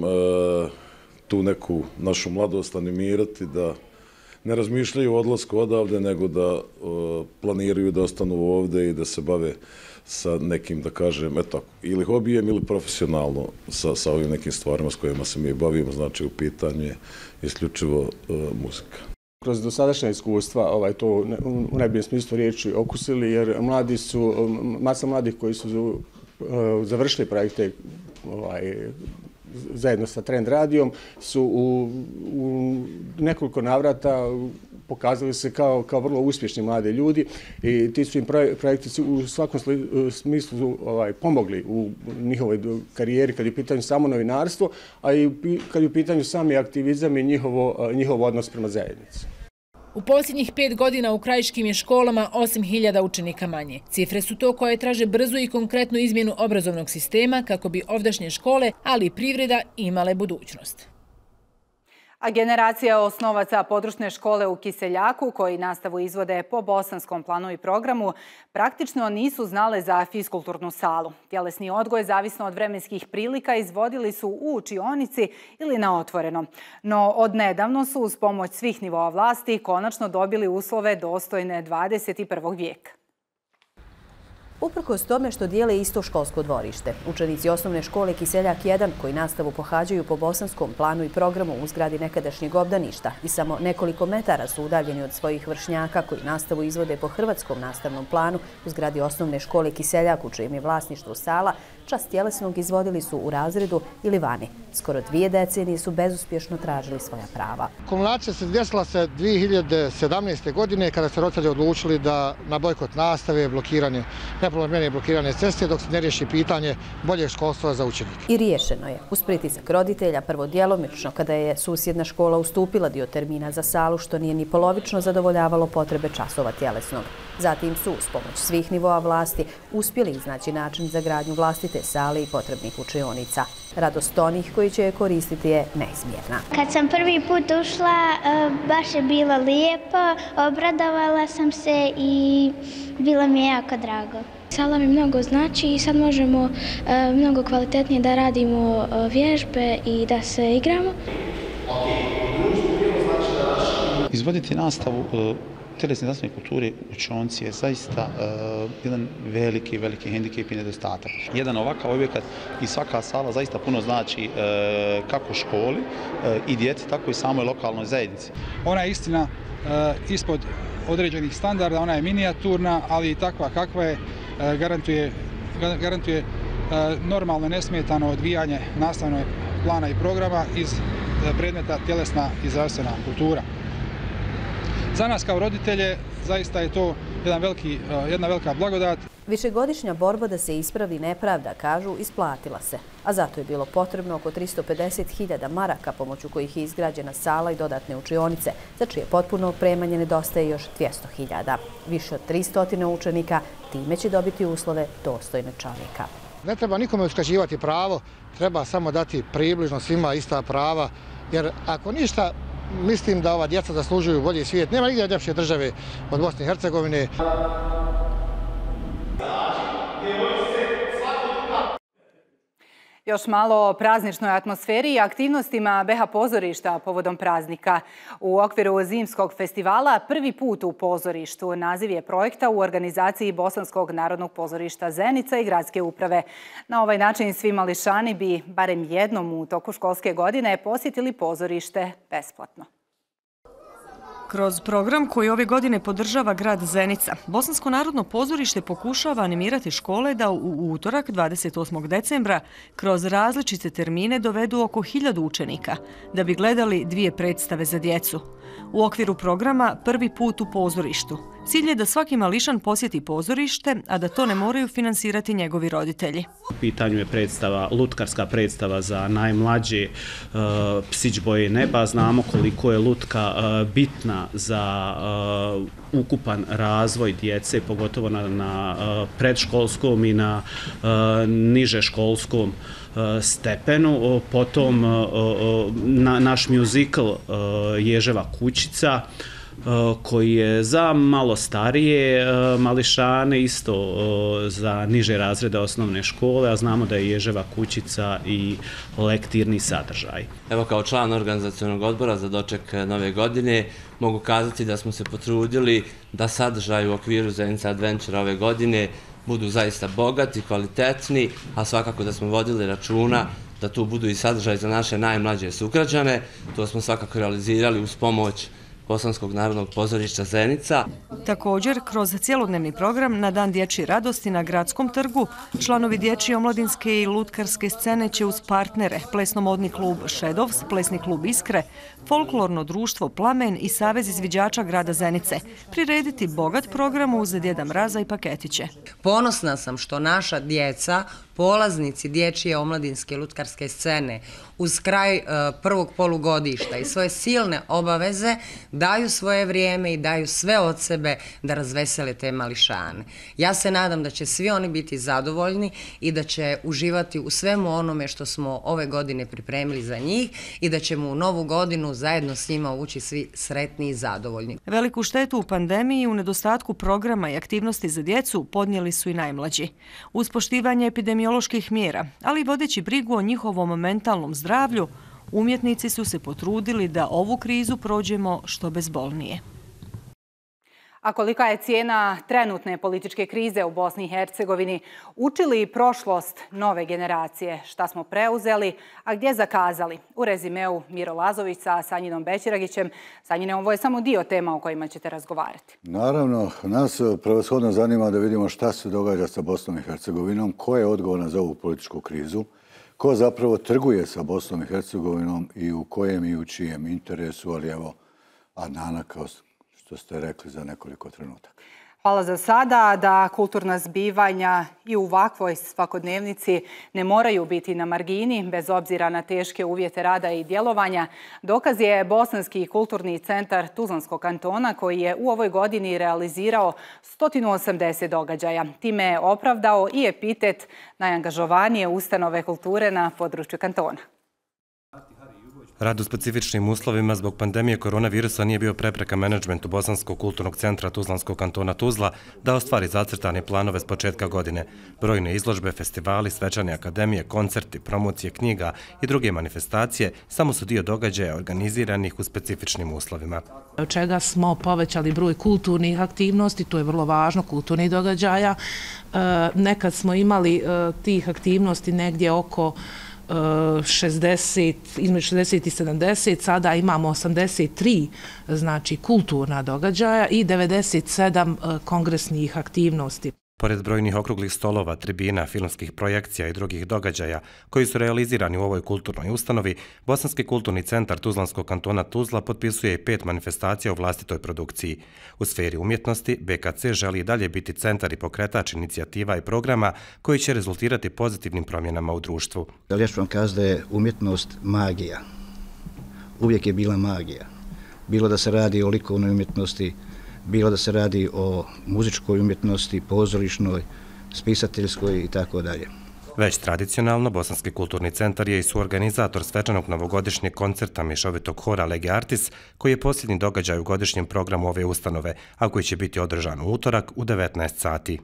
tu neku našu mladost animirati, da ne razmišljaju o odlasku odavde, nego da planiraju da ostanu ovdje i da se bave sa nekim, da kažem, ili hobijem ili profesionalno sa ovim nekim stvarima s kojima se mi bavimo, znači u pitanju je isključivo muzika. Kroz dosadašnja iskustva to u najboljem smislu riječi okusili, jer masa mladih koji su završili projekte zajedno sa Trend radijom su u nekoliko navrata pokazali se kao vrlo uspješni mladi ljudi i ti su im projekti u svakom smislu pomogli u njihovoj karijeri kad je u pitanju samo novinarstvo, a i kad je u pitanju sami aktivizam i njihov odnos prema zajednici. U posljednjih 5 godina u krajiškim je školama 8.000 učenika manje. Cifre su to koje traže brzu i konkretnu izmjenu obrazovnog sistema kako bi ovdašnje škole, ali i privreda, imale budućnost. A generacija osnovaca područne škole u Kiseljaku, koji nastavu izvode po bosanskom planu i programu, praktično nisu znale za fiskulturnu salu. Tjelesni odgoj, zavisno od vremenskih prilika, izvodili su u učionici ili na otvorenom. No, odnedavno su uz pomoć svih nivoa vlasti konačno dobili uslove dostojne 21. vijeka. Uprkos tome što dijele isto školsko dvorište, učenici osnovne škole Kiseljak 1, koji nastavu pohađaju po bosanskom planu i programu u zgradi nekadašnjeg obdaništa i samo nekoliko metara su udaljeni od svojih vršnjaka koji nastavu izvode po hrvatskom nastavnom planu u zgradi osnovne škole Kiseljak, u čijem je vlasništvu sala, čas tjelesnog izvodili su u razredu ili vani. Skoro 2 decenije su bezuspješno tražili svoja prava. Kulminacija se desila se 2017. godine kada su roditelji odlučili da na bojkot nastave, blokirane ceste dok se ne riješi pitanje boljeg školstva za učenike. I riješeno je. Uz pritisak roditelja, prvo djelomično kada je susjedna škola ustupila dio termina za salu, što nije ni polovično zadovoljavalo potrebe časova tjelesnog. Zatim su uz pomoć svih nivoa vlasti uspjeli iznaći način za gradnju vlastite sale i potrebnih učionica. Radost onih koji će je koristiti je neizmjerna. Kad sam prvi put ušla, baš je bilo lijepo, obradovala sam se i bilo mi je jako drago. Sala mi mnogo znači i sad možemo mnogo kvalitetnije da radimo vježbe i da se igramo. Izvoditi nastavu tjelesne zdravstvene kulture u učionci je zaista jedan veliki hendikep i nedostatak. Jedan ovakav objekat i svaka sala zaista puno znači kako školi i djeci, tako i samoj lokalnoj zajednici. Ona je istina ispod određenih standarda, ona je minijaturna, ali i takva kakva je, garantuje normalno nesmetano odvijanje nastavnog plana i programa iz predmeta tjelesna i zdravstvena kultura. Za nas kao roditelje zaista je to jedna velika blagodat. Višegodišnja borba da se ispravi nepravda, kažu, isplatila se, a zato je bilo potrebno oko 350.000 maraka pomoću kojih je izgrađena sala i dodatne učionice, za čije potpuno opremanje nedostaje još 200.000. Više od 300 učenika time će dobiti uslove dostojne čovjeka. Ne treba nikome uskraćivati pravo, treba samo dati približno svima ista prava, jer ako ništa, mislim da ova djeca zaslužuju bolji svijet. Nema nigdje ljepše države od Bosne i Hercegovine. Još malo o prazničnoj atmosferi i aktivnostima BH pozorišta povodom praznika. U okviru zimskog festivala prvi put u pozorištu. Naziv je projekta u organizaciji Bosanskog narodnog pozorišta Zenica i gradske uprave. Na ovaj način svi mališani bi barem jednom u toku školske godine posjetili pozorište besplatno. Kroz program koji ove godine podržava grad Zenica, Bosansko narodno pozorište pokušava animirati škole da u utorak 28. decembra kroz različite termine dovedu oko 1000 učenika da bi gledali 2 predstave za djecu. U okviru programa Prvi put u pozorištu. Cilj je da svaki mališan posjeti pozorište, a da to ne moraju finansirati njegovi roditelji. U pitanju je predstava, lutkarska predstava za najmlađe, Psić boje neba. Znamo koliko je lutka bitna za ukupan razvoj djece, pogotovo na predškolskom i na niže školskom stepenu. Potom naš muzikl Ježeva kućica, koji je za malo starije mališane, isto za niže razrede osnovne škole, a znamo da je Ježeva kućica i lektirni sadržaj. Evo, kao član organizacionog odbora za doček nove godine mogu kazati da smo se potrudili da sadržaj u okviru Zenica Adventure ove godine budu zaista bogati, kvalitetni, a svakako da smo vodili računa da tu budu i sadržaj za naše najmlađe sugrađane. To smo svakako realizirali uz pomoć Bosanskog narodnog pozorišta Zenica. Također, kroz cjelodnevni program na Dan dječje radosti na Gradskom trgu, članovi dječje omladinske i lutkarske scene će uz partnere plesno-modni klub Šedovs, plesni klub Iskre, folklorno društvo Plamen i Savez izviđača grada Zenice prirediti bogat program uz Djeda Mraza i paketiće. Ponosna sam što naša djeca, polaznici dječje omladinske i lutkarske scene, uz kraj prvog polugodišta i svoje silne obaveze daju svoje vrijeme i daju sve od sebe da razvesele te mališane. Ja se nadam da će svi oni biti zadovoljni i da će uživati u svemu onome što smo ove godine pripremili za njih i da ćemo u novu godinu zajedno s njima ući svi sretni i zadovoljni. Veliku štetu u pandemiji i u nedostatku programa i aktivnosti za djecu podnijeli su i najmlađi. Uz poštivanje epidemioloških mjera, ali i vodeći brigu o njihovom mentalnom zdravlju, umjetnici su se potrudili da ovu krizu prođemo što bezbolnije. A kolika je cijena trenutne političke krize u Bosni i Hercegovini? Učili i prošlost nove generacije? Šta smo preuzeli, a gdje zakazali? U rezimeu Miro Lazović sa Sanjinom Bećiragićem. Sanjine, ovo je samo dio tema o kojima ćete razgovarati. Naravno, nas prevashodno zanima da vidimo šta se događa sa Bosnom i Hercegovinom, ko je odgovoran za ovu političku krizu, ko zapravo trguje sa Bosnom i Hercegovinom i u kojem i u čijem interesu, ali evo, Adnana, kao što ste rekli, za nekoliko trenutaka. Hvala za sada. Da kulturna zbivanja i u ovakvoj svakodnevnici ne moraju biti na margini, bez obzira na teške uvjete rada i djelovanja, dokaz je Bosanski kulturni centar Tuzlanskog kantona, koji je u ovoj godini realizirao 180 događaja. Time je opravdao i epitet najangažovanije ustanove kulture na području kantona. Rad u specifičnim uslovima zbog pandemije koronavirusa nije bio prepreka menadžmentu Bosanskog kulturnog centra Tuzlanskog kantona Tuzla da ostvari zacrtane planove s početka godine. Brojne izložbe, festivali, svečane akademije, koncerti, promocije knjiga i druge manifestacije samo su dio događaja organiziranih u specifičnim uslovima. Od čega smo povećali broj kulturnih aktivnosti, to je vrlo važno, kulturnih događaja. Nekad smo imali tih aktivnosti negdje oko 60, između 60 i 70, sada imamo 83 znači kulturna događaja i 97 kongresnih aktivnosti. Pored brojnih okruglih stolova, tribina, filmskih projekcija i drugih događaja koji su realizirani u ovoj kulturnoj ustanovi, Bosanski kulturni centar Tuzlanskog kantona Tuzla potpisuje i 5 manifestacija u vlastitoj produkciji. U sferi umjetnosti, BKC želi i dalje biti centar i pokretač inicijativa i programa koji će rezultirati pozitivnim promjenama u društvu. Ja ću vam kazati da je umjetnost magija. Uvijek je bila magija. Bilo da se radi o likovnoj umjetnosti, bilo da se radi o muzičkoj umjetnosti, pozorišnoj, spisateljskoj i tako dalje. Već tradicionalno, Bosanski kulturni centar je i suorganizator svečanog novogodišnjeg koncerta mješovitog hora Lege Artis, koji je posljednji događaj u godišnjem programu ove ustanove, a koji će biti održan u utorak u 19 sati.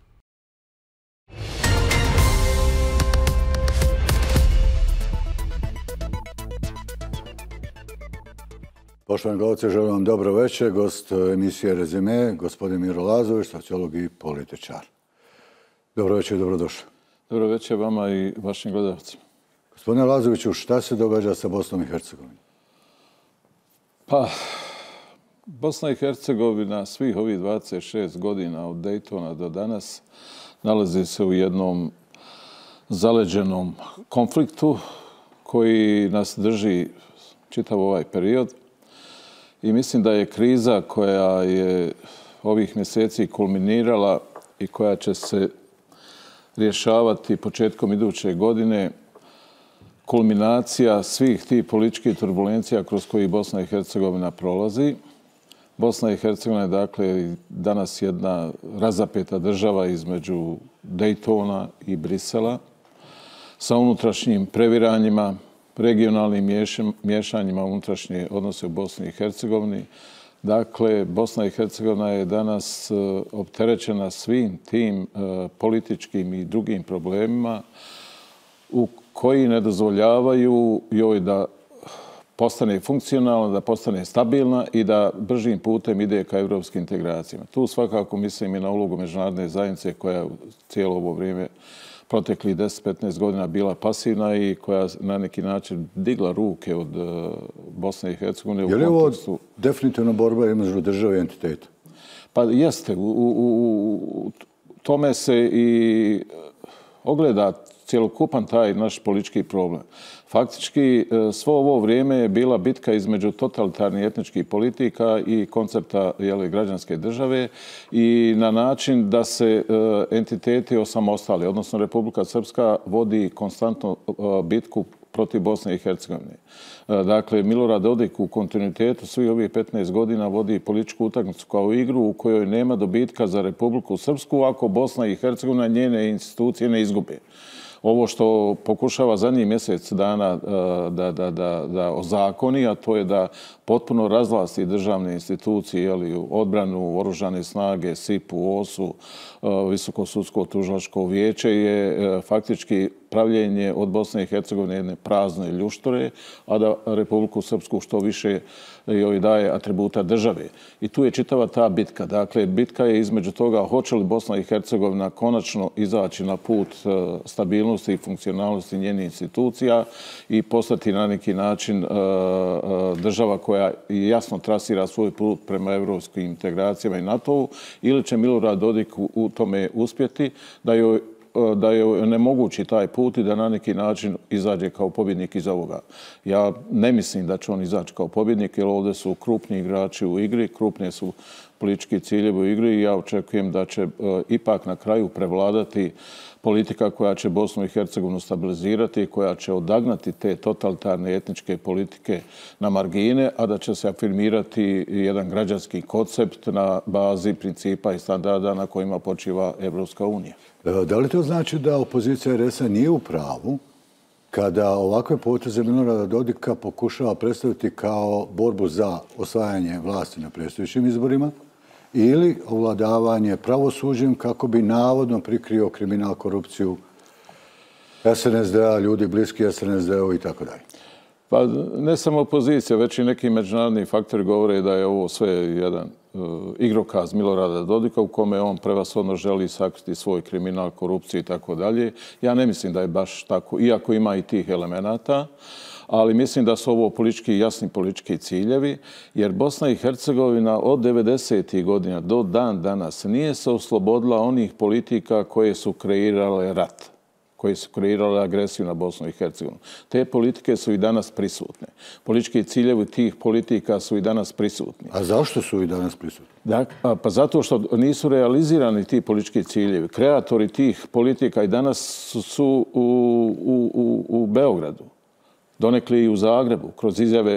Poštovani gledalci, želim vam dobro večer. Gost emisije Rezime, gospodin Miro Lazović, sociolog i političar. Dobro večer i dobrodošli. Dobro večer vama i vašim gledalcima. Gospodine Lazoviću, šta se događa sa Bosnom i Hercegovinom? Pa, Bosna i Hercegovina svih ovih 26 godina od Daytona do danas nalazi se u jednom zaleđenom konfliktu koji nas drži čitav ovaj period. I mislim da je kriza koja je ovih mjeseci kulminirala i koja će se rješavati početkom iduće godine kulminacija svih tih političkih turbulencija kroz koji Bosna i Hercegovina prolazi. Bosna i Hercegovina je dakle danas jedna razapeta država između Daytona i Brisela sa unutrašnjim previranjima, regionalnim miješanjima unutrašnje odnose u Bosni i Hercegovini. Dakle, Bosna i Hercegovina je danas opterećena svim tim političkim i drugim problemima u koji ne dozvoljavaju joj da postane funkcionalna, da postane stabilna i da bržim putem ide ka evropskim integracijama. Tu svakako mislim i na ulogu međunarodne zajednice koja cijelo ovo vrijeme proteklih 10-15 godina bila pasivna i koja na neki način digla ruke od Bosne i Hercegovine. Je li ovo definitivno borba između države i entiteta? Pa jeste. U tome se i ogleda cjelokupan taj naš politički problem. Faktički, svo ovo vrijeme je bila bitka između totalitarnih etničkih politika i koncepta građanske države i na način da se entiteti osamostali, odnosno Republika Srpska vodi konstantno bitku protiv Bosne i Hercegovine. Dakle, Milorad Dodik u kontinuitetu svih ovih 15 godina vodi političku utakmicu kao igru u kojoj nema dobitka za Republiku Srpsku ako Bosna i Hercegovina njene institucije ne izgube. Ovo što pokušava zadnjih mjesec dana da ozakoni, a to je da potpuno razvlasti državne institucije, odbranu, oružane snage, SIP-u, OS-u, Visoko sudsko tužilačko vijeće, je faktički pravljenje od Bosne i Hercegovine jedne prazne ljuštore, a da Republiku Srpsku što više joj daje atributa države. I tu je čitava ta bitka. Dakle, bitka je između toga hoće li Bosna i Hercegovina konačno izaći na put stabilnosti i funkcionalnosti njenih institucija i postati na neki način država koja jasno trasira svoj put prema evropskim integracijama i NATO-u, ili će Milorad Dodik u tome uspjeti da je onemogući taj put i da na neki način izađe kao pobjednik iz ovoga. Ja ne mislim da će on izaći kao pobjednik, jer ovdje su krupni igrači u igri, krupne su politički ciljevi u igri i ja očekujem da će ipak na kraju prevladati politika koja će Bosnu i Hercegovinu stabilizirati, koja će odagnati te totalitarne etničke politike na margine, a da će se afirmirati jedan građanski koncept na bazi principa i standarda na kojima počiva Evropska unija. Da li to znači da opozicija RS-a nije u pravu kada ovakve poteze Milorada Dodika pokušava predstaviti kao borbu za osvajanje vlasti na predstojećim izborima ili ovladavanje pravosuđem kako bi navodno prikrio kriminal, korupciju SNSD-a, ljudi bliski SNSD-u i tako dalje? Pa ne samo opozicija, već i neki međunarodni faktori govore da je ovo sve jedan igrokaz Milorada Dodika u kome on prevashodno želi sakriti svoj kriminal, korupciju i tako dalje. Ja ne mislim da je baš tako, iako ima i tih elemenata, ali mislim da su ovo jasni politički ciljevi, jer Bosna i Hercegovina od 90. godina do dan danas nije se oslobodila onih politika koje su kreirale rat, koje su kreirale agresiju na Bosnu i Hercegovinu. Te politike su i danas prisutne. Politički ciljevi tih politika su i danas prisutni. A zašto su i danas prisutni? Pa zato što nisu realizirani ti politički ciljevi. Kreatori tih politika i danas su u Beogradu. Donekli i u Zagrebu, kroz izjave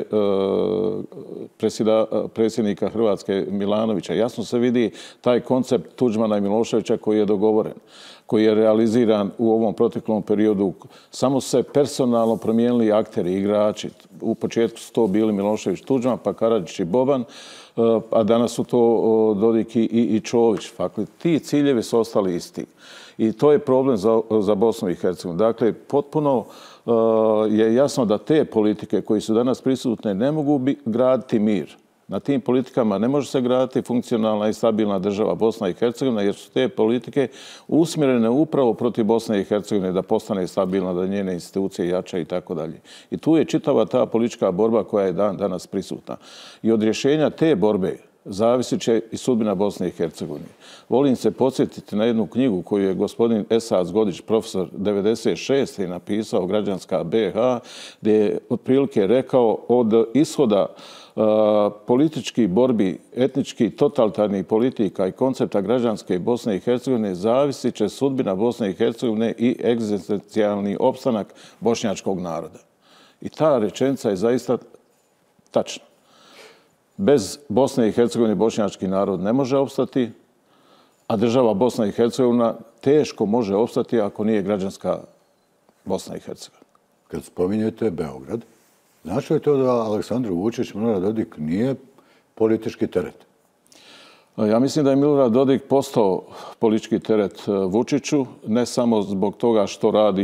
predsjednika Hrvatske Milanovića. Jasno se vidi taj koncept Tuđmana i Miloševića koji je dogovoren, koji je realiziran u ovom proteklom periodu. Samo se personalno promijenili akteri, igrači. U početku su to bili Milošević, Tuđman, pa Karadžić i Boban, a danas su to Dodik i Čović. Dakle, ti ciljevi su ostali isti. I to je problem za Bosnu i Hercegovinu. Dakle, potpuno je jasno da te politike koje su danas prisutne ne mogu graditi mir. Na tim politikama ne može se graditi funkcionalna i stabilna država Bosna i Hercegovina, jer su te politike usmjerene upravo protiv Bosne i Hercegovine da postane stabilna, da njene institucije jačaju i tako dalje. I tu je čitava ta politička borba koja je danas prisutna. I od rješenja te borbe zavisit će i sudbina Bosne i Hercegovine. Volim se podsjetiti na jednu knjigu koju je gospodin Esad Zgodić, profesor 96. napisao, Građanska BiH, gdje je otprilike rekao od ishoda političkih borbi, etničkih totalitarnih politika i koncepta građanske Bosne i Hercegovine zavisit će sudbina Bosne i Hercegovine i egzistencijalni opstanak bošnjačkog naroda. I ta rečenica je zaista tačna. Bez Bosne i Hercegovine bošnjački narod ne može opstati, a država Bosna i Hercegovina teško može opstati ako nije građanska Bosna i Hercegovina. Kad spominjete Beograd, znači li to da Aleksandru Vučiću Milorad Dodik nije politički teret? Ja mislim da je Milorad Dodik postao politički teret Vučiću, ne samo zbog toga što radi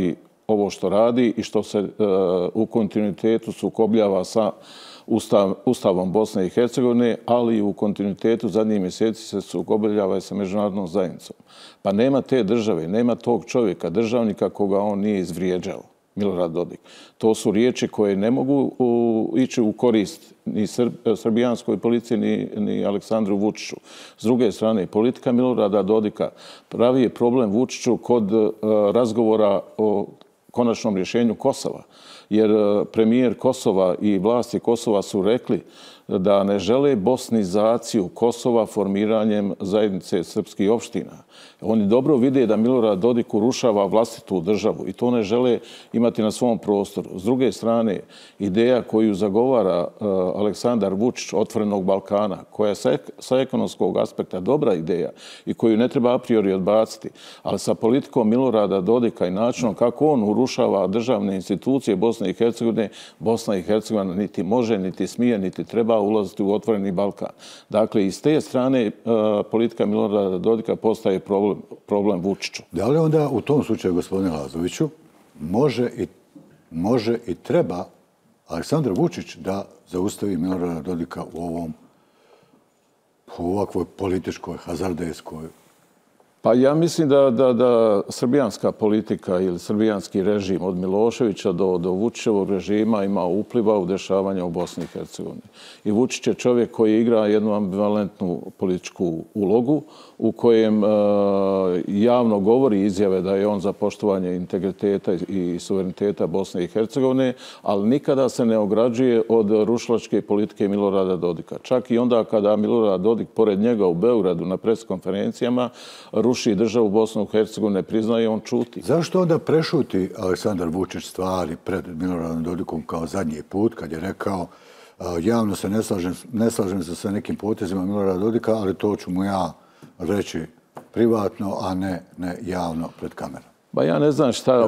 ovo što radi i što se u kontinuitetu sukobljava sa Ustavom Bosne i Hercegovine, ali i u kontinuitetu zadnjih mjeseci se sukobljava i sa međunarodnom zajednicom. Pa nema te države, nema tog čovjeka, državnika koga on nije izvrijeđao, Milorad Dodik. To su riječi koje ne mogu ići u korist ni srbijanskoj policiji, ni Aleksandru Vučiću. S druge strane, politika Milorada Dodika pravi je problem Vučiću kod razgovora o konačnom rješenju Kosova. Jer premijer Kosova i vlasti Kosova su rekli da ne žele bosnizaciju Kosova formiranjem zajednice srpskih opština. Oni dobro vide da Milorad Dodik urušava vlastitu državu i to ne žele imati na svom prostoru. S druge strane, ideja koju zagovara Aleksandar Vučić otvorenog Balkana, koja je sa ekonomskog aspekta dobra ideja i koju ne treba a priori odbaciti, ali sa politikom Milorada Dodika i načinom kako on urušava državne institucije Bosne i Hercegovine, Bosna i Hercegovina niti može, niti smije, niti treba ulaziti u otvoreni Balkan. Dakle, iz te strane politika Milorada Dodika postaje problem Vučiću. Da li onda u tom slučaju, gospodine Lazoviću, može i treba Aleksandar Vučić da zaustavi Milorada Dodika u ovakvoj političkoj, hazardejskoj? Pa ja mislim da srbijanska politika ili srbijanski režim od Miloševića do Vučićevog režima ima upliva u dešavanja u Bosni i Hercegovini. I Vučić je čovjek koji igra jednu ambivalentnu političku ulogu u kojem javno govori izjave da je on za poštovanje integriteta i suvereniteta Bosne i Hercegovine, ali nikada se ne ograđuje od rušilačke politike Milorada Dodika. Čak i onda kada Milorad Dodik pored njega u Beogradu na preskonferencijama ruši državu Bosnu i Hercegovine, ne priznaje, on čuti. Zašto onda prešuti Aleksandar Vučić stvari pred Miloradom Dodikom kao zadnji put, kad je rekao javno se ne slažem se sa nekim potezima Milorada Dodika, ali to ću mu ja reći privatno, a ne javno pred kamerom? Ba ja ne znam šta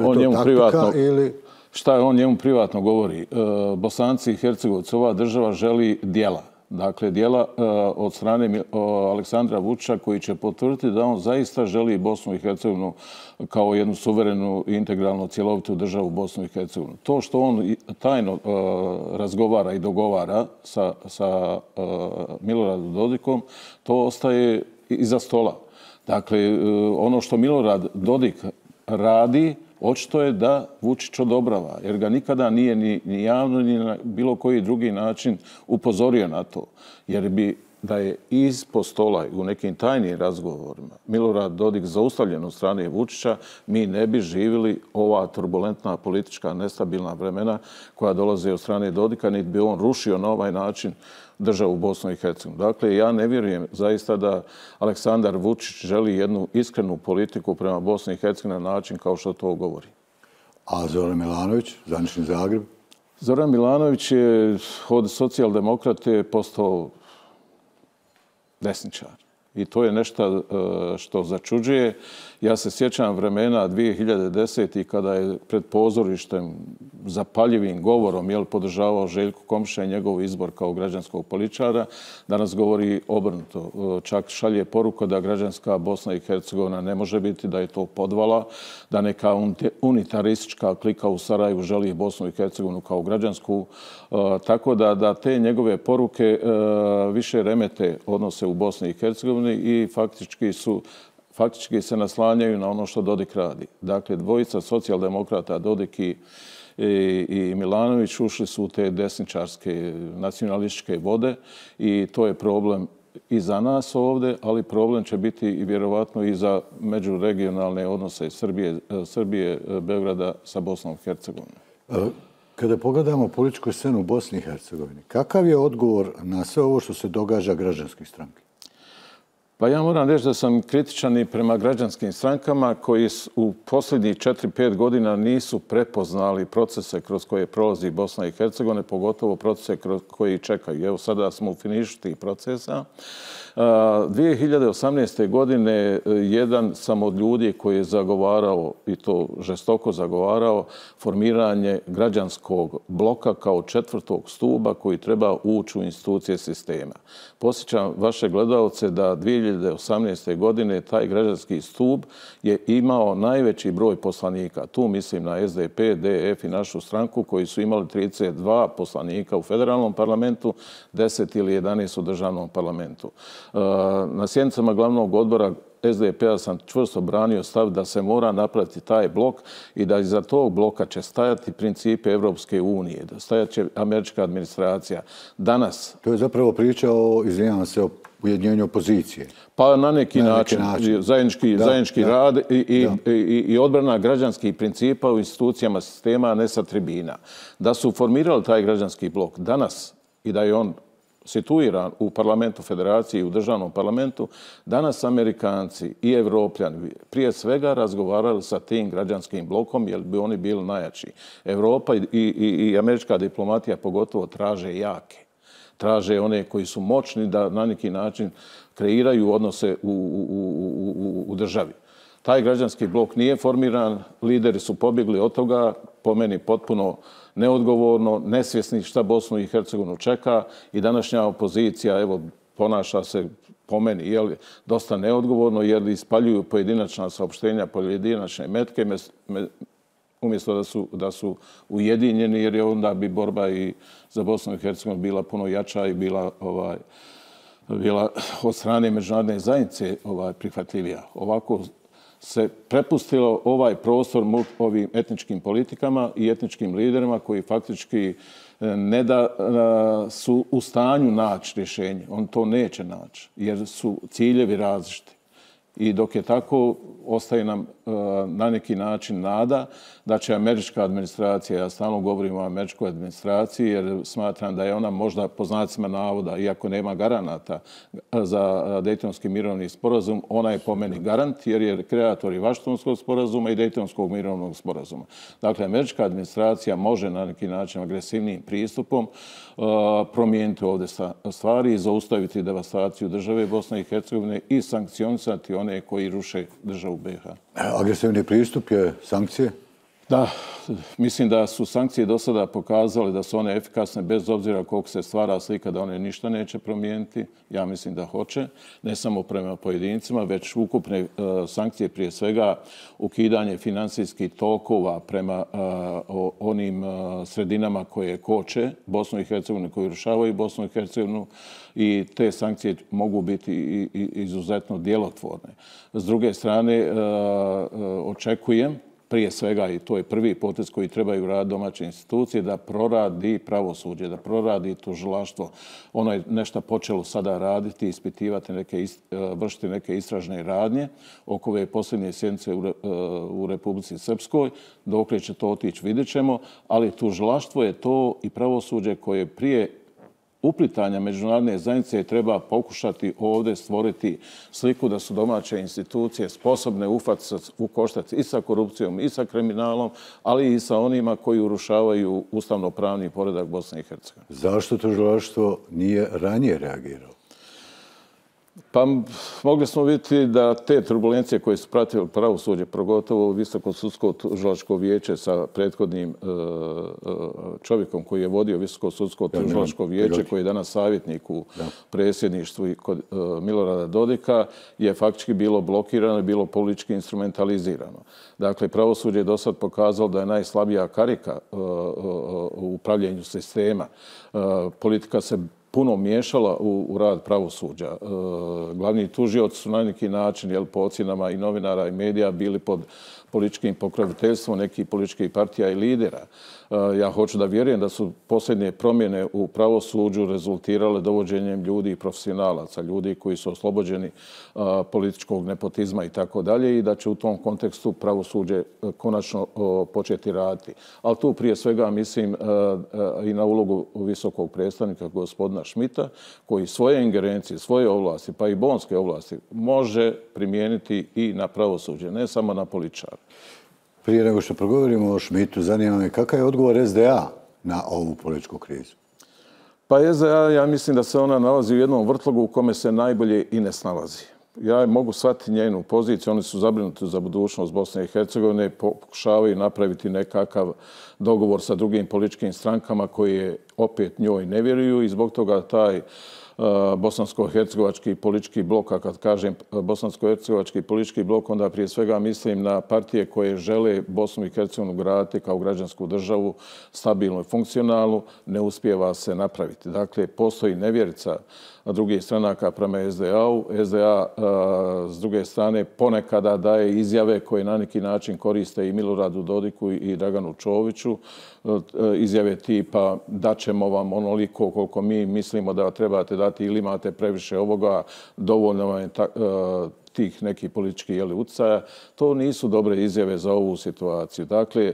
on njemu privatno govori. Bosanci i Hercegovci, ova država želi djela. Dakle, djela od strane Aleksandra Vučića koji će potvrditi da on zaista želi Bosnu i Hercegovinu kao jednu suverenu i integralno cjelovitu državu Bosnu i Hercegovinu. To što on tajno razgovara i dogovara sa Miloradom Dodikom, to ostaje iza stola. Dakle, ono što Milorad Dodik radi, očito je da Vučić odobrava, jer ga nikada nije ni javno ni na bilo koji drugi način upozorio na to. Jer bi da je ispod stola u nekim tajnim razgovorima Milorad Dodik zaustavljen od strane Vučića, mi ne bi živjeli ova turbulentna politička nestabilna vremena koja dolaze od strane Dodika, niti bi on rušio na ovaj način državu Bosnu i Hercegovinu. Dakle, ja ne vjerujem zaista da Aleksandar Vučić želi jednu iskrenu politiku prema Bosni i Hercegovini na način kao što to govori. A Zoran Milanović, zvanični Zagreb? Zoran Milanović je od socijaldemokrate postao desničar. I to je nešto što začuđuje. Ja se sjećam vremena 2010. kada je pred pozorištem zapaljivim govorom podržavao Željko Komšića i njegov izbor kao građanskog političara. Danas govori obrnuto. Čak šalje poruku da građanska Bosna i Hercegovina ne može biti, da je to podvala, da neka unitaristička klika u Sarajevu želi Bosnu i Hercegovinu kao građansku. Tako da te njegove poruke više remete odnose u Bosni i Hercegovini i faktički se naslanjaju na ono što Dodik radi. Dakle, dvojica socijaldemokrata, Dodik i Milanović, ušli su u te desničarske nacionalističke vode i to je problem i za nas ovdje, ali problem će biti i vjerovatno i za međuregionalne odnose Srbije, Beograda sa Bosnom i Hercegovinom. Kada pogledamo političku scenu u Bosni i Hercegovini, kakav je odgovor na sve ovo što se događa građanskih stranki? Pa ja moram reći da sam kritičan i prema građanskim strankama koji u posljednjih 4-5 godina nisu prepoznali procese kroz koje prolazi Bosna i Hercegovina, pogotovo procese kroz koji čekaju. Evo sada smo u finišu tih procesa. 2018. godine jedan sam od ljudi koji je zagovarao, i to žestoko zagovarao, formiranje građanskog bloka kao 4. stuba koji treba ući u institucije sistema. Posjećam vaše gledalce da 2018. 2018. godine taj građanski stup je imao najveći broj poslanika. Tu mislim na SDP, DF i našu stranku koji su imali 32 poslanika u federalnom parlamentu, 10 ili 11 u državnom parlamentu. Na sjednicama glavnog odbora SDP-a sam čvrsto branio stav da se mora napraviti taj blok i da iza tog bloka će stajati principe Evropske unije, da stajat će američka administracija. Danas... To je zapravo priča o, izvinjavam se, o ujedinjenju opozicije. Pa na neki način. Zajednički rad i odbrana građanskih principa u institucijama sistema, a ne sa tribina. Da su formirali taj građanski blok danas i da je on situiran u parlamentu federacije i u državnom parlamentu, danas Amerikanci i Evropljani prije svega razgovarali sa tim građanskim blokom jer bi oni bili najjači. Evropa i američka diplomatija pogotovo traže jake. Traže one koji su moćni da na neki način kreiraju odnose u državi. Taj građanski blok nije formiran, lideri su pobjegli od toga, po meni potpuno neodgovorno, nesvjesni šta Bosnu i Hercegovinu čeka i današnja opozicija evo, ponaša se po meni dosta neodgovorno jer ispaljuju pojedinačna saopštenja, pojedinačne metke umjesto da su ujedinjeni jer je onda bi borba i za Bosnu i Hercegovinu bila puno jača i bila od strane međunarodne zajednice prihvatljivija. Ovako se prepustilo ovaj prostor ovim etničkim politikama i etničkim liderima koji faktički ne da su u stanju naći rješenje. On to neće naći jer su ciljevi različiti. I dok je tako, ostaje nam na neki način nada da će američka administracija, ja stalno govorim o američkoj administraciji jer smatram da je ona možda po znacima navoda, iako nema garanata za Dejtonski mirovni sporazum, ona je po meni garant jer je kreator i Vašingtonskog sporazuma i Dejtonskog mirovnog sporazuma. Dakle, američka administracija može na neki način agresivnim pristupom promijeniti ovdje stvari i zaustaviti devastaciju države Bosne i Hercegovine i sankcionisati one koji ruše državu BiH. Agresivni pristup je sankcije? Da, mislim da su sankcije do sada pokazale da su one efikasne bez obzira koliko se stvara slika da one ništa neće promijeniti. Ja mislim da hoće, ne samo prema pojedincima, već ukupne sankcije prije svega ukidanje finansijskih tokova prema onim sredinama koje koče Bosnu i Hercegovinu, koji rušavaju Bosnu i Hercegovinu i te sankcije mogu biti izuzetno djelotvorne. S druge strane, očekujem prije svega, i to je prvi potez koji trebaju raditi domaće institucije, da proradi pravosuđe, da proradi tužilaštvo. Ono je nešto počelo sada raditi, ispitivati vršiti neke istražne radnje oko ove posljednje sjednice u Republici Srpskoj. Dokle će to otići, vidjet ćemo, ali tužilaštvo je to i pravosuđe koje prije uplitanja međunarodne zajednice treba pokušati ovdje stvoriti sliku da su domaće institucije sposobne uhvatiti u koštac i sa korupcijom i sa kriminalom, ali i sa onima koji urušavaju ustavno-pravni poredak Bosne i Hercegovine. Zašto tužilaštvo nije ranije reagiralo? Pa mogli smo vidjeti da te turbulencije koje su pratili pravosuđe, pogotovo Visoko sudsko tužilačko vijeće sa prethodnim čovjekom koji je vodio Visoko sudsko tužilačko vijeće, koji je danas savjetnik u predsjedništvu i kod Milorada Dodika, je faktički bilo blokirano i bilo politički instrumentalizirano. Dakle, pravosuđe je do sad pokazalo da je najslabija karika u upravljanju sistema. Politika se puno miješala u rad pravosuđa. Glavni tužioci su na neki način, po ocjenama i novinara i medija, bili pod političkim pokroviteljstvom nekih političkih partija i lidera. Ja hoću da vjerujem da su posljednje promjene u pravosuđu rezultirale dovođenjem ljudi i profesionalaca, ljudi koji su oslobođeni političkog nepotizma i tako dalje i da će u tom kontekstu pravosuđe konačno početi raditi. Ali tu prije svega mislim i na ulogu visokog predstavnika gospodina Šmita, koji svoje ingerencije, svoje ovlasti, pa i bonske ovlasti, može primijeniti i na pravosuđe, ne samo na političare. Prije nego što progovorimo o Šmitu, zanima me kakav je odgovor SDA na ovu političku krizu? Pa SDA, ja mislim da se ona nalazi u jednom vrtlogu u kome se najbolje i ne snalazi. Ja mogu shvatiti njenu poziciju, oni su zabrinuti za budućnost Bosne i Hercegovine, pokušavaju napraviti nekakav dogovor sa drugim političkim strankama koji je opet njoj ne vjeruju i zbog toga taj bosansko-hercegovački politički blok, a kad kažem bosansko-hercegovački politički blok, onda prije svega mislim na partije koje žele Bosnu i Hercegovinu graditi kao građansku državu, stabilnu i funkcionalnu, ne uspijeva se napraviti. Dakle, postoji nevjerica drugih stranaka prema SDA-u. SDA, s druge strane, ponekada daje izjave koje na neki način koriste i Miloradu Dodiku i Draganu Čoviću. Izjave tipa daćemo vam onoliko koliko mi mislimo da trebate dati ili imate previše ovoga, dovoljno vam je tih nekih političkih utjecaja. To nisu dobre izjave za ovu situaciju. Dakle,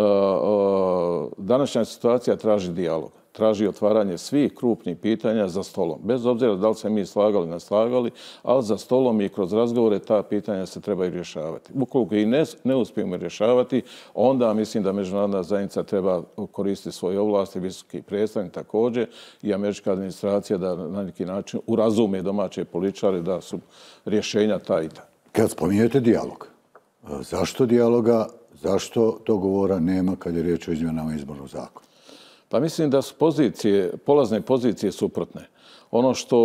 današnja situacija traži dijalog. Traži otvaranje svih krupnih pitanja za stolom. Bez obzira da li se mi slagali, ne slagali, ali za stolom i kroz razgovore ta pitanja se trebaju rješavati. Ukoliko i ne uspijemo rješavati, onda mislim da međunarodna zajednica treba koristiti svoje ovlasti, visoki predstavnik također i američka administracija da na neki način urazume domaće političare da su rješenja ta i ta. Kad spominjete dijalog, zašto dijaloga, zašto dogovora nema kad je riječ o izmjenama izbornog zakona? Pa mislim da su polazne pozicije suprotne. Ono što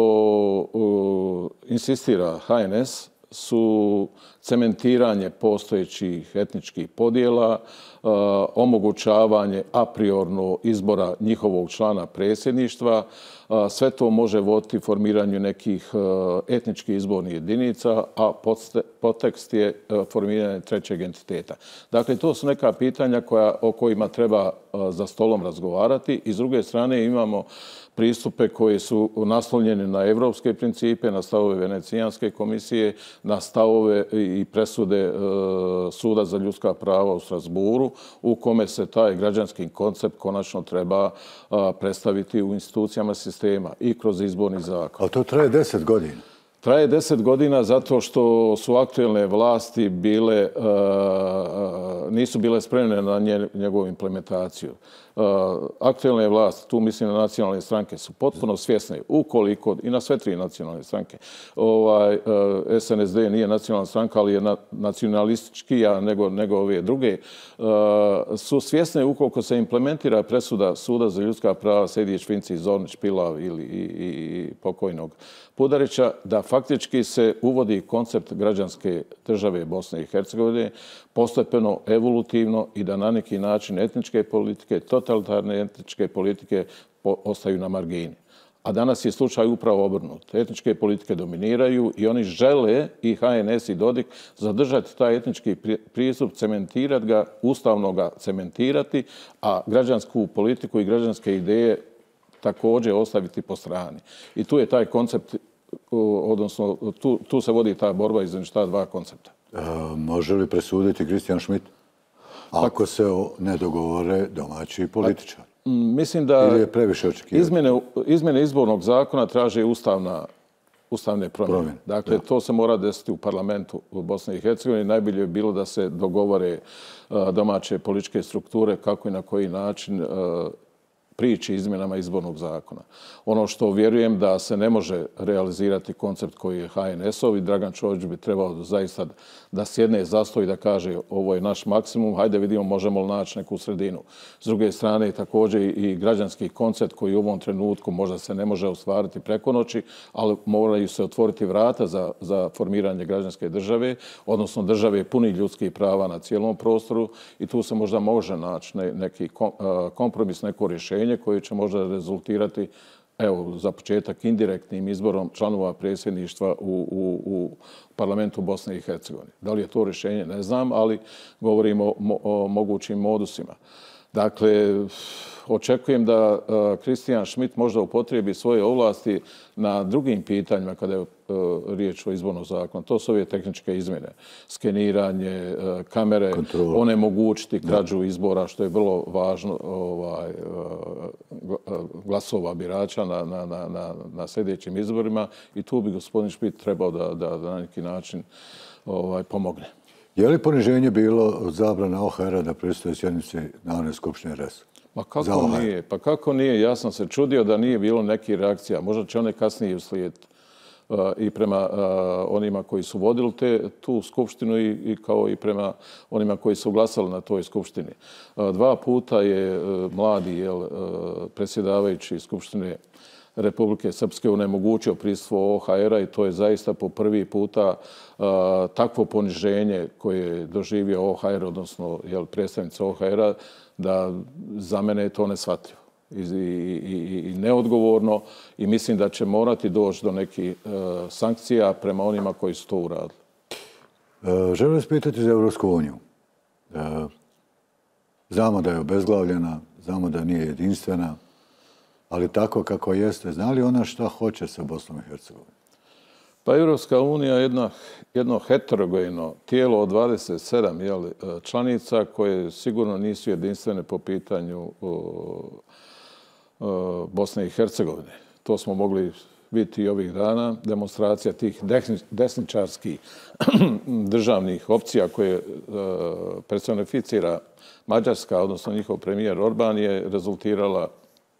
insistira HNS su cementiranje postojećih etničkih podjela, omogućavanje a priorno izbora njihovog člana predsjedništva. Sve to može voditi formiranju nekih etničkih izbornih jedinica, a podtekst je formiranje trećeg entiteta. Dakle, to su neka pitanja o kojima treba za stolom razgovarati i s druge strane imamo pristupe koji su naslonjeni na evropske principe, na stavove Venecijanske komisije, na stavove i presude Suda za ljudska prava u Strasburu, u kome se taj građanski koncept konačno treba predstaviti u institucijama sistema i kroz izborni zakon. Ali to traje 10 godina. Traje 10 godina zato što su aktuelne vlasti nisu bile spremne na njegovu implementaciju. Aktuelne vlasti, tu mislim na nacionalne stranke, su potpuno svjesne ukoliko, i na sve tri nacionalne stranke, SNSD nije nacionalna stranka, ali je nacionalističkija nego ove druge, su svjesne ukoliko se implementira presuda Suda za ljudska prava Sejdić, Finci, Zornić, Pilav i pokojnog Pudarića, da faktički se uvodi koncept građanske države Bosne i Hercegovine postepeno, evolutivno i da na neki način etničke politike, totalitarne etničke politike ostaju na margini. A danas je slučaj upravo obrnut. Etničke politike dominiraju i oni žele, i HNS i Dodik, zadržati taj etnički pristup, cementirati ga, ustavno ga cementirati, a građansku politiku i građanske ideje također ostaviti po strani. I tu je taj koncept, odnosno tu se vodi ta borba između ta dva koncepta. Može li presuditi Christian Schmidt ako se ne dogovore domaći političari? Mislim da ili je previše očekivati? Izmjene izbornog zakona traže ustavne promjene. Dakle, to se mora desiti u parlamentu u Bosni i Hercegovini. Najbolje je bilo da se dogovore domaće političke strukture kako i na koji način prići izmjenama izbornog zakona. Ono što vjerujem da se ne može realizirati koncept koji je HNS-ov i Dragan Čović bi trebao zaista da sjedne za sto i da kaže ovo je naš maksimum, hajde vidimo možemo li naći neku sredinu. S druge strane također i građanski koncept koji u ovom trenutku možda se ne može ostvariti preko noći, ali moraju se otvoriti vrata za formiranje građanske države, odnosno države punih ljudskih prava na cijelom prostoru i tu se možda može naći neki kompromis, neko rješenje koje će možda rezultirati, evo, za početak indirektnim izborom članova predsjedništva u parlamentu Bosne i Hercegovine. Da li je to rješenje, ne znam, ali govorimo o mogućim modusima. Dakle, očekujem da Christian Schmidt možda upotrijebi svoje ovlasti na drugim pitanjima kada je riječ o izbornom zakonu. To su ove tehničke izmjene. Skeniranje, kamere, onemogućiti krađu izbora, što je vrlo važno, glasova birača na sljedećim izborima. I tu bi gospodin Schmidt trebao da na neki način pomogne. Je li poniženje bilo od zabrana OHR-a da pristoje sjednici Narodne skupštine RS? Pa kako nije? Pa kako nije? Ja sam se čudio da nije bilo nekih reakcija. Možda će one kasnije uslijediti. i prema onima koji su vodili tu skupštinu i kao i prema onima koji su glasali na toj skupštini. 2 puta je mladi predsjedavajući Skupštine Republike Srpske onemogućio prisustvo OHR-a i to je zaista po prvi puta takvo poniženje koje je doživio OHR, odnosno predstavnica OHR-a, da za mene je to neshvatljivo i neodgovorno i mislim da će morati doći do nekih sankcija prema onima koji su to uradili. Želim vas pitati za Evropsku uniju. Znamo da je obezglavljena, znamo da nije jedinstvena, ali tako kako jeste, zna li ona šta hoće sa Bosnom i Hercegovinom? Pa Evropska unija je jedno heterogeno tijelo od 27 članica koje sigurno nisu jedinstvene po pitanju Bosne i Hercegovine. To smo mogli vidjeti i ovih dana. Demonstracija tih desničarskih državnih opcija koje personificira Mađarska, odnosno njihov premijer Orban, je rezultirala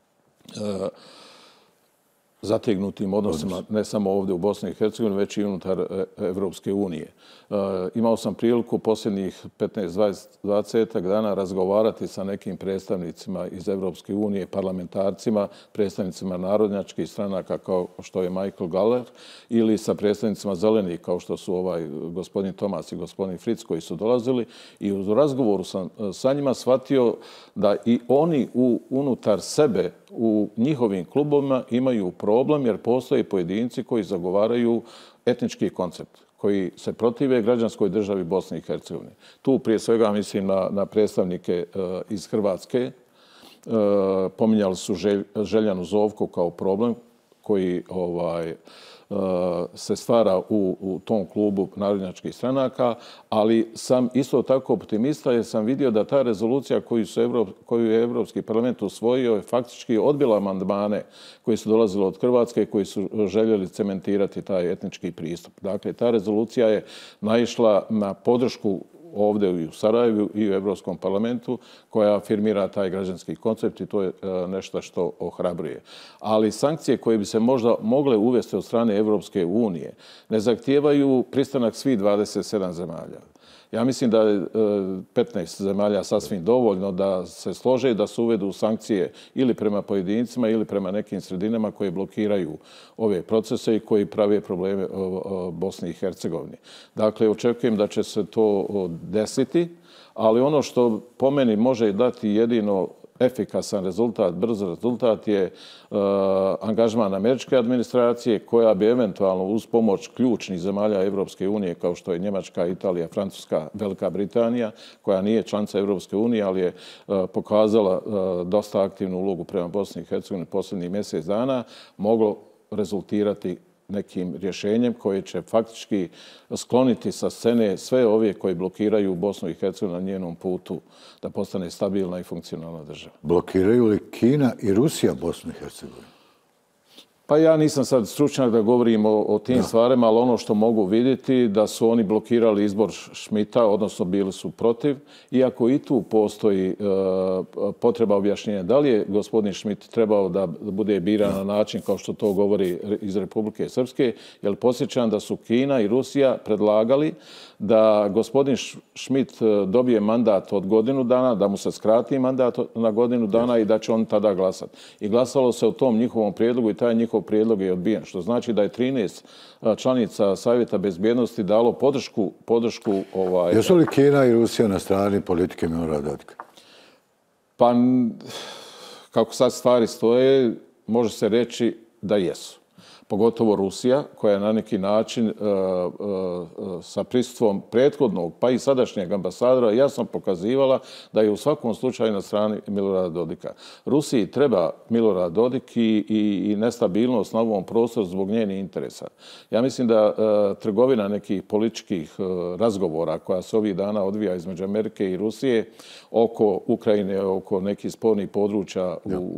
zategnutim odnosima ne samo ovdje u Bosni i Hercegovini, već i unutar Evropske unije. Imao sam priliku posljednih 15-20 dana razgovarati sa nekim predstavnicima iz Evropske unije, parlamentarcima, predstavnicima narodnjačkih stranaka kao što je Michael Galler ili sa predstavnicima zelenih kao što su gospodin Tomas i gospodin Fritz koji su dolazili i u razgovoru sam sa njima shvatio da i oni unutar sebe u njihovim klubovima imaju problem jer postoje pojedinci koji zagovaraju etnički koncept, koji se protive građanskoj državi Bosne i Hercegovine. Tu prije svega mislim na predstavnike iz Hrvatske. Pominjali su Željanu Zovku kao problem koji se stvara u tom klubu narodnjačkih stranaka, ali sam isto tako optimista jer sam vidio da ta rezolucija koju je Evropski parlament usvojio je faktički odbila amandmane koji su dolazili od Hrvatske i koji su željeli cementirati taj etnički pristup. Dakle, ta rezolucija je naišla na podršku ovdje i u Sarajevu i u Evropskom parlamentu koja afirmira taj građanski koncept i to je nešto što ohrabruje. Ali sankcije koje bi se možda mogle uvesti od strane Evropske unije ne zahtijevaju pristanak svih 27 zemalja. Ja mislim da je 15 zemalja sasvim dovoljno da se slože i da se uvedu sankcije ili prema pojedincima ili prema nekim sredinama koje blokiraju ove procese i koji prave probleme Bosni i Hercegovini. Dakle, očekujem da će se to desiti, ali ono što po meni može dati jedino efikasan rezultat, brz rezultat je angažman američke administracije koja bi eventualno uz pomoć ključnih zemalja Evropske unije kao što je Njemačka, Italija, Francuska, Velika Britanija koja nije članica Evropske unije, ali je pokazala dosta aktivnu ulogu prema Bosni i Hercegovini posljednjih mjesec dana, moglo rezultirati nekim rješenjem koje će faktički skloniti sa scene sve ove koji blokiraju Bosnu i Hercegovinu na njenom putu da postane stabilna i funkcionalna država. Blokiraju li Kina i Rusija Bosnu i Hercegovinu? Pa ja nisam sad stručnjak da govorim o tim stvarima, ali ono što mogu vidjeti da su oni blokirali izbor Schmidta, odnosno bili su protiv, iako i tu postoji potreba objašnjenja. Da li je gospodin Schmidt trebao da bude biran na način kao što to govori iz Republike Srpske, jer posjećam da su Kina i Rusija predlagali da gospodin Schmidt dobije mandat od godinu dana, da mu se skrati mandat na godinu dana i da će on tada glasati. I glasalo se o tom njihovom prijedlogu i taj njihov prijedlog je odbijen, što znači da je 13 članica Savjeta bezbjednosti dalo podršku Jesu li Kina i Rusija na strani politike Milorada Dodika? Pa, kako sad stvari stoje, može se reći da jesu. Pogotovo Rusija, koja je na neki način sa prisustvom prethodnog, pa i sadašnjeg ambasadora, jasno pokazivala da je u svakom slučaju na strani Milorada Dodika. Rusiji treba Milorad Dodik i nestabilnost na ovom prostoru zbog njenih interesa. Ja mislim da trgovina nekih političkih razgovora koja se ovih dana odvija između Amerike i Rusije oko Ukrajine, oko nekih spornih područja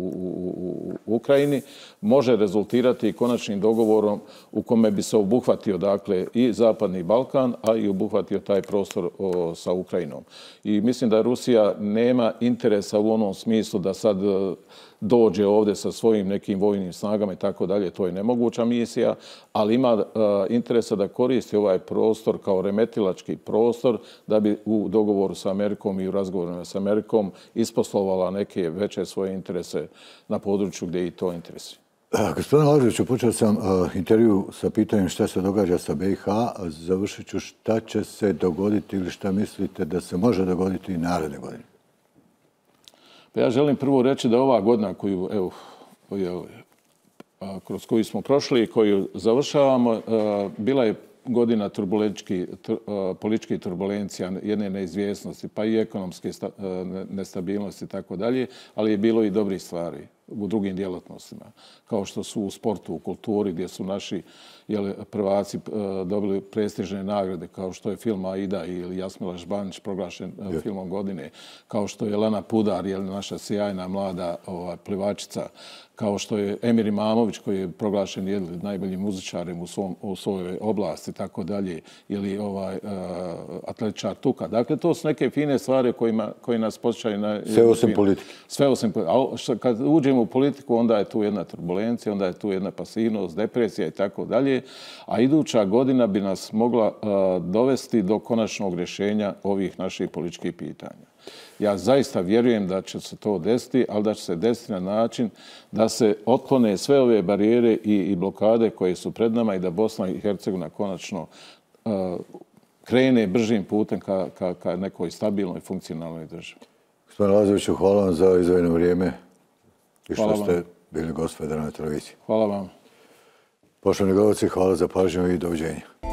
u Ukrajini, može rezultirati konačnim dogovorom u kome bi se obuhvatio dakle i Zapadni Balkan, a i obuhvatio taj prostor sa Ukrajinom. I mislim da Rusija nema interesa u onom smislu da sad dođe ovdje sa svojim nekim vojnim snagama i tako dalje. To je nemoguća misija, ali ima interesa da koristi ovaj prostor kao remetilački prostor da bi u dogovoru sa Amerikom i u razgovorima sa Amerikom isposlovala neke veće svoje interese na području gdje i to interesuje. Gospodin Lazoviću, počeo sam intervju sa pitanjem šta se događa sa BiH, a završit ću šta će se dogoditi ili šta mislite da se može dogoditi i naredne godine. Pa ja želim prvo reći da ova godina kroz koju smo prošli i koju završavamo, bila je godina političkih turbulencija, jedne neizvjesnosti, pa i ekonomske nestabilnosti i tako dalje, ali je bilo i dobrih stvari u drugim djelatnostima, kao što su u sportu, u kulturi, gdje su naši prvaci dobili prestižne nagrade, kao što je film Aida ili Jasmila Žbanić proglašen filmom godine, kao što je Lana Pudar, naša sjajna mlada plivačica, kao što je Emir Imamović, koji je proglašen najboljim muzičarem u svojoj oblasti, tako dalje, ili atletičar Tuka. Dakle, to su neke fine stvari koje nas posjećaju na... Sve osim politike. Sve osim politike. Kad uđemo u politiku, onda je tu jedna turbulencija, onda je tu jedna pasivnost, depresija i tako dalje, a iduća godina bi nas mogla dovesti do konačnog rješenja ovih naših političkih pitanja. Ja zaista vjerujem da će se to desiti, ali da će se desiti na način da se otklone sve ove barijere i blokade koje su pred nama i da Bosna i Hercegovina konačno krene bržim putem ka nekoj stabilnoj i funkcionalnoj državi. Gospodin Lazoviću, hvala vam za izdvojeno vrijeme i što ste bili gost Federalne televizije. Hvala vam. Poštovani gledalci, hvala za pažnju i doviđenja.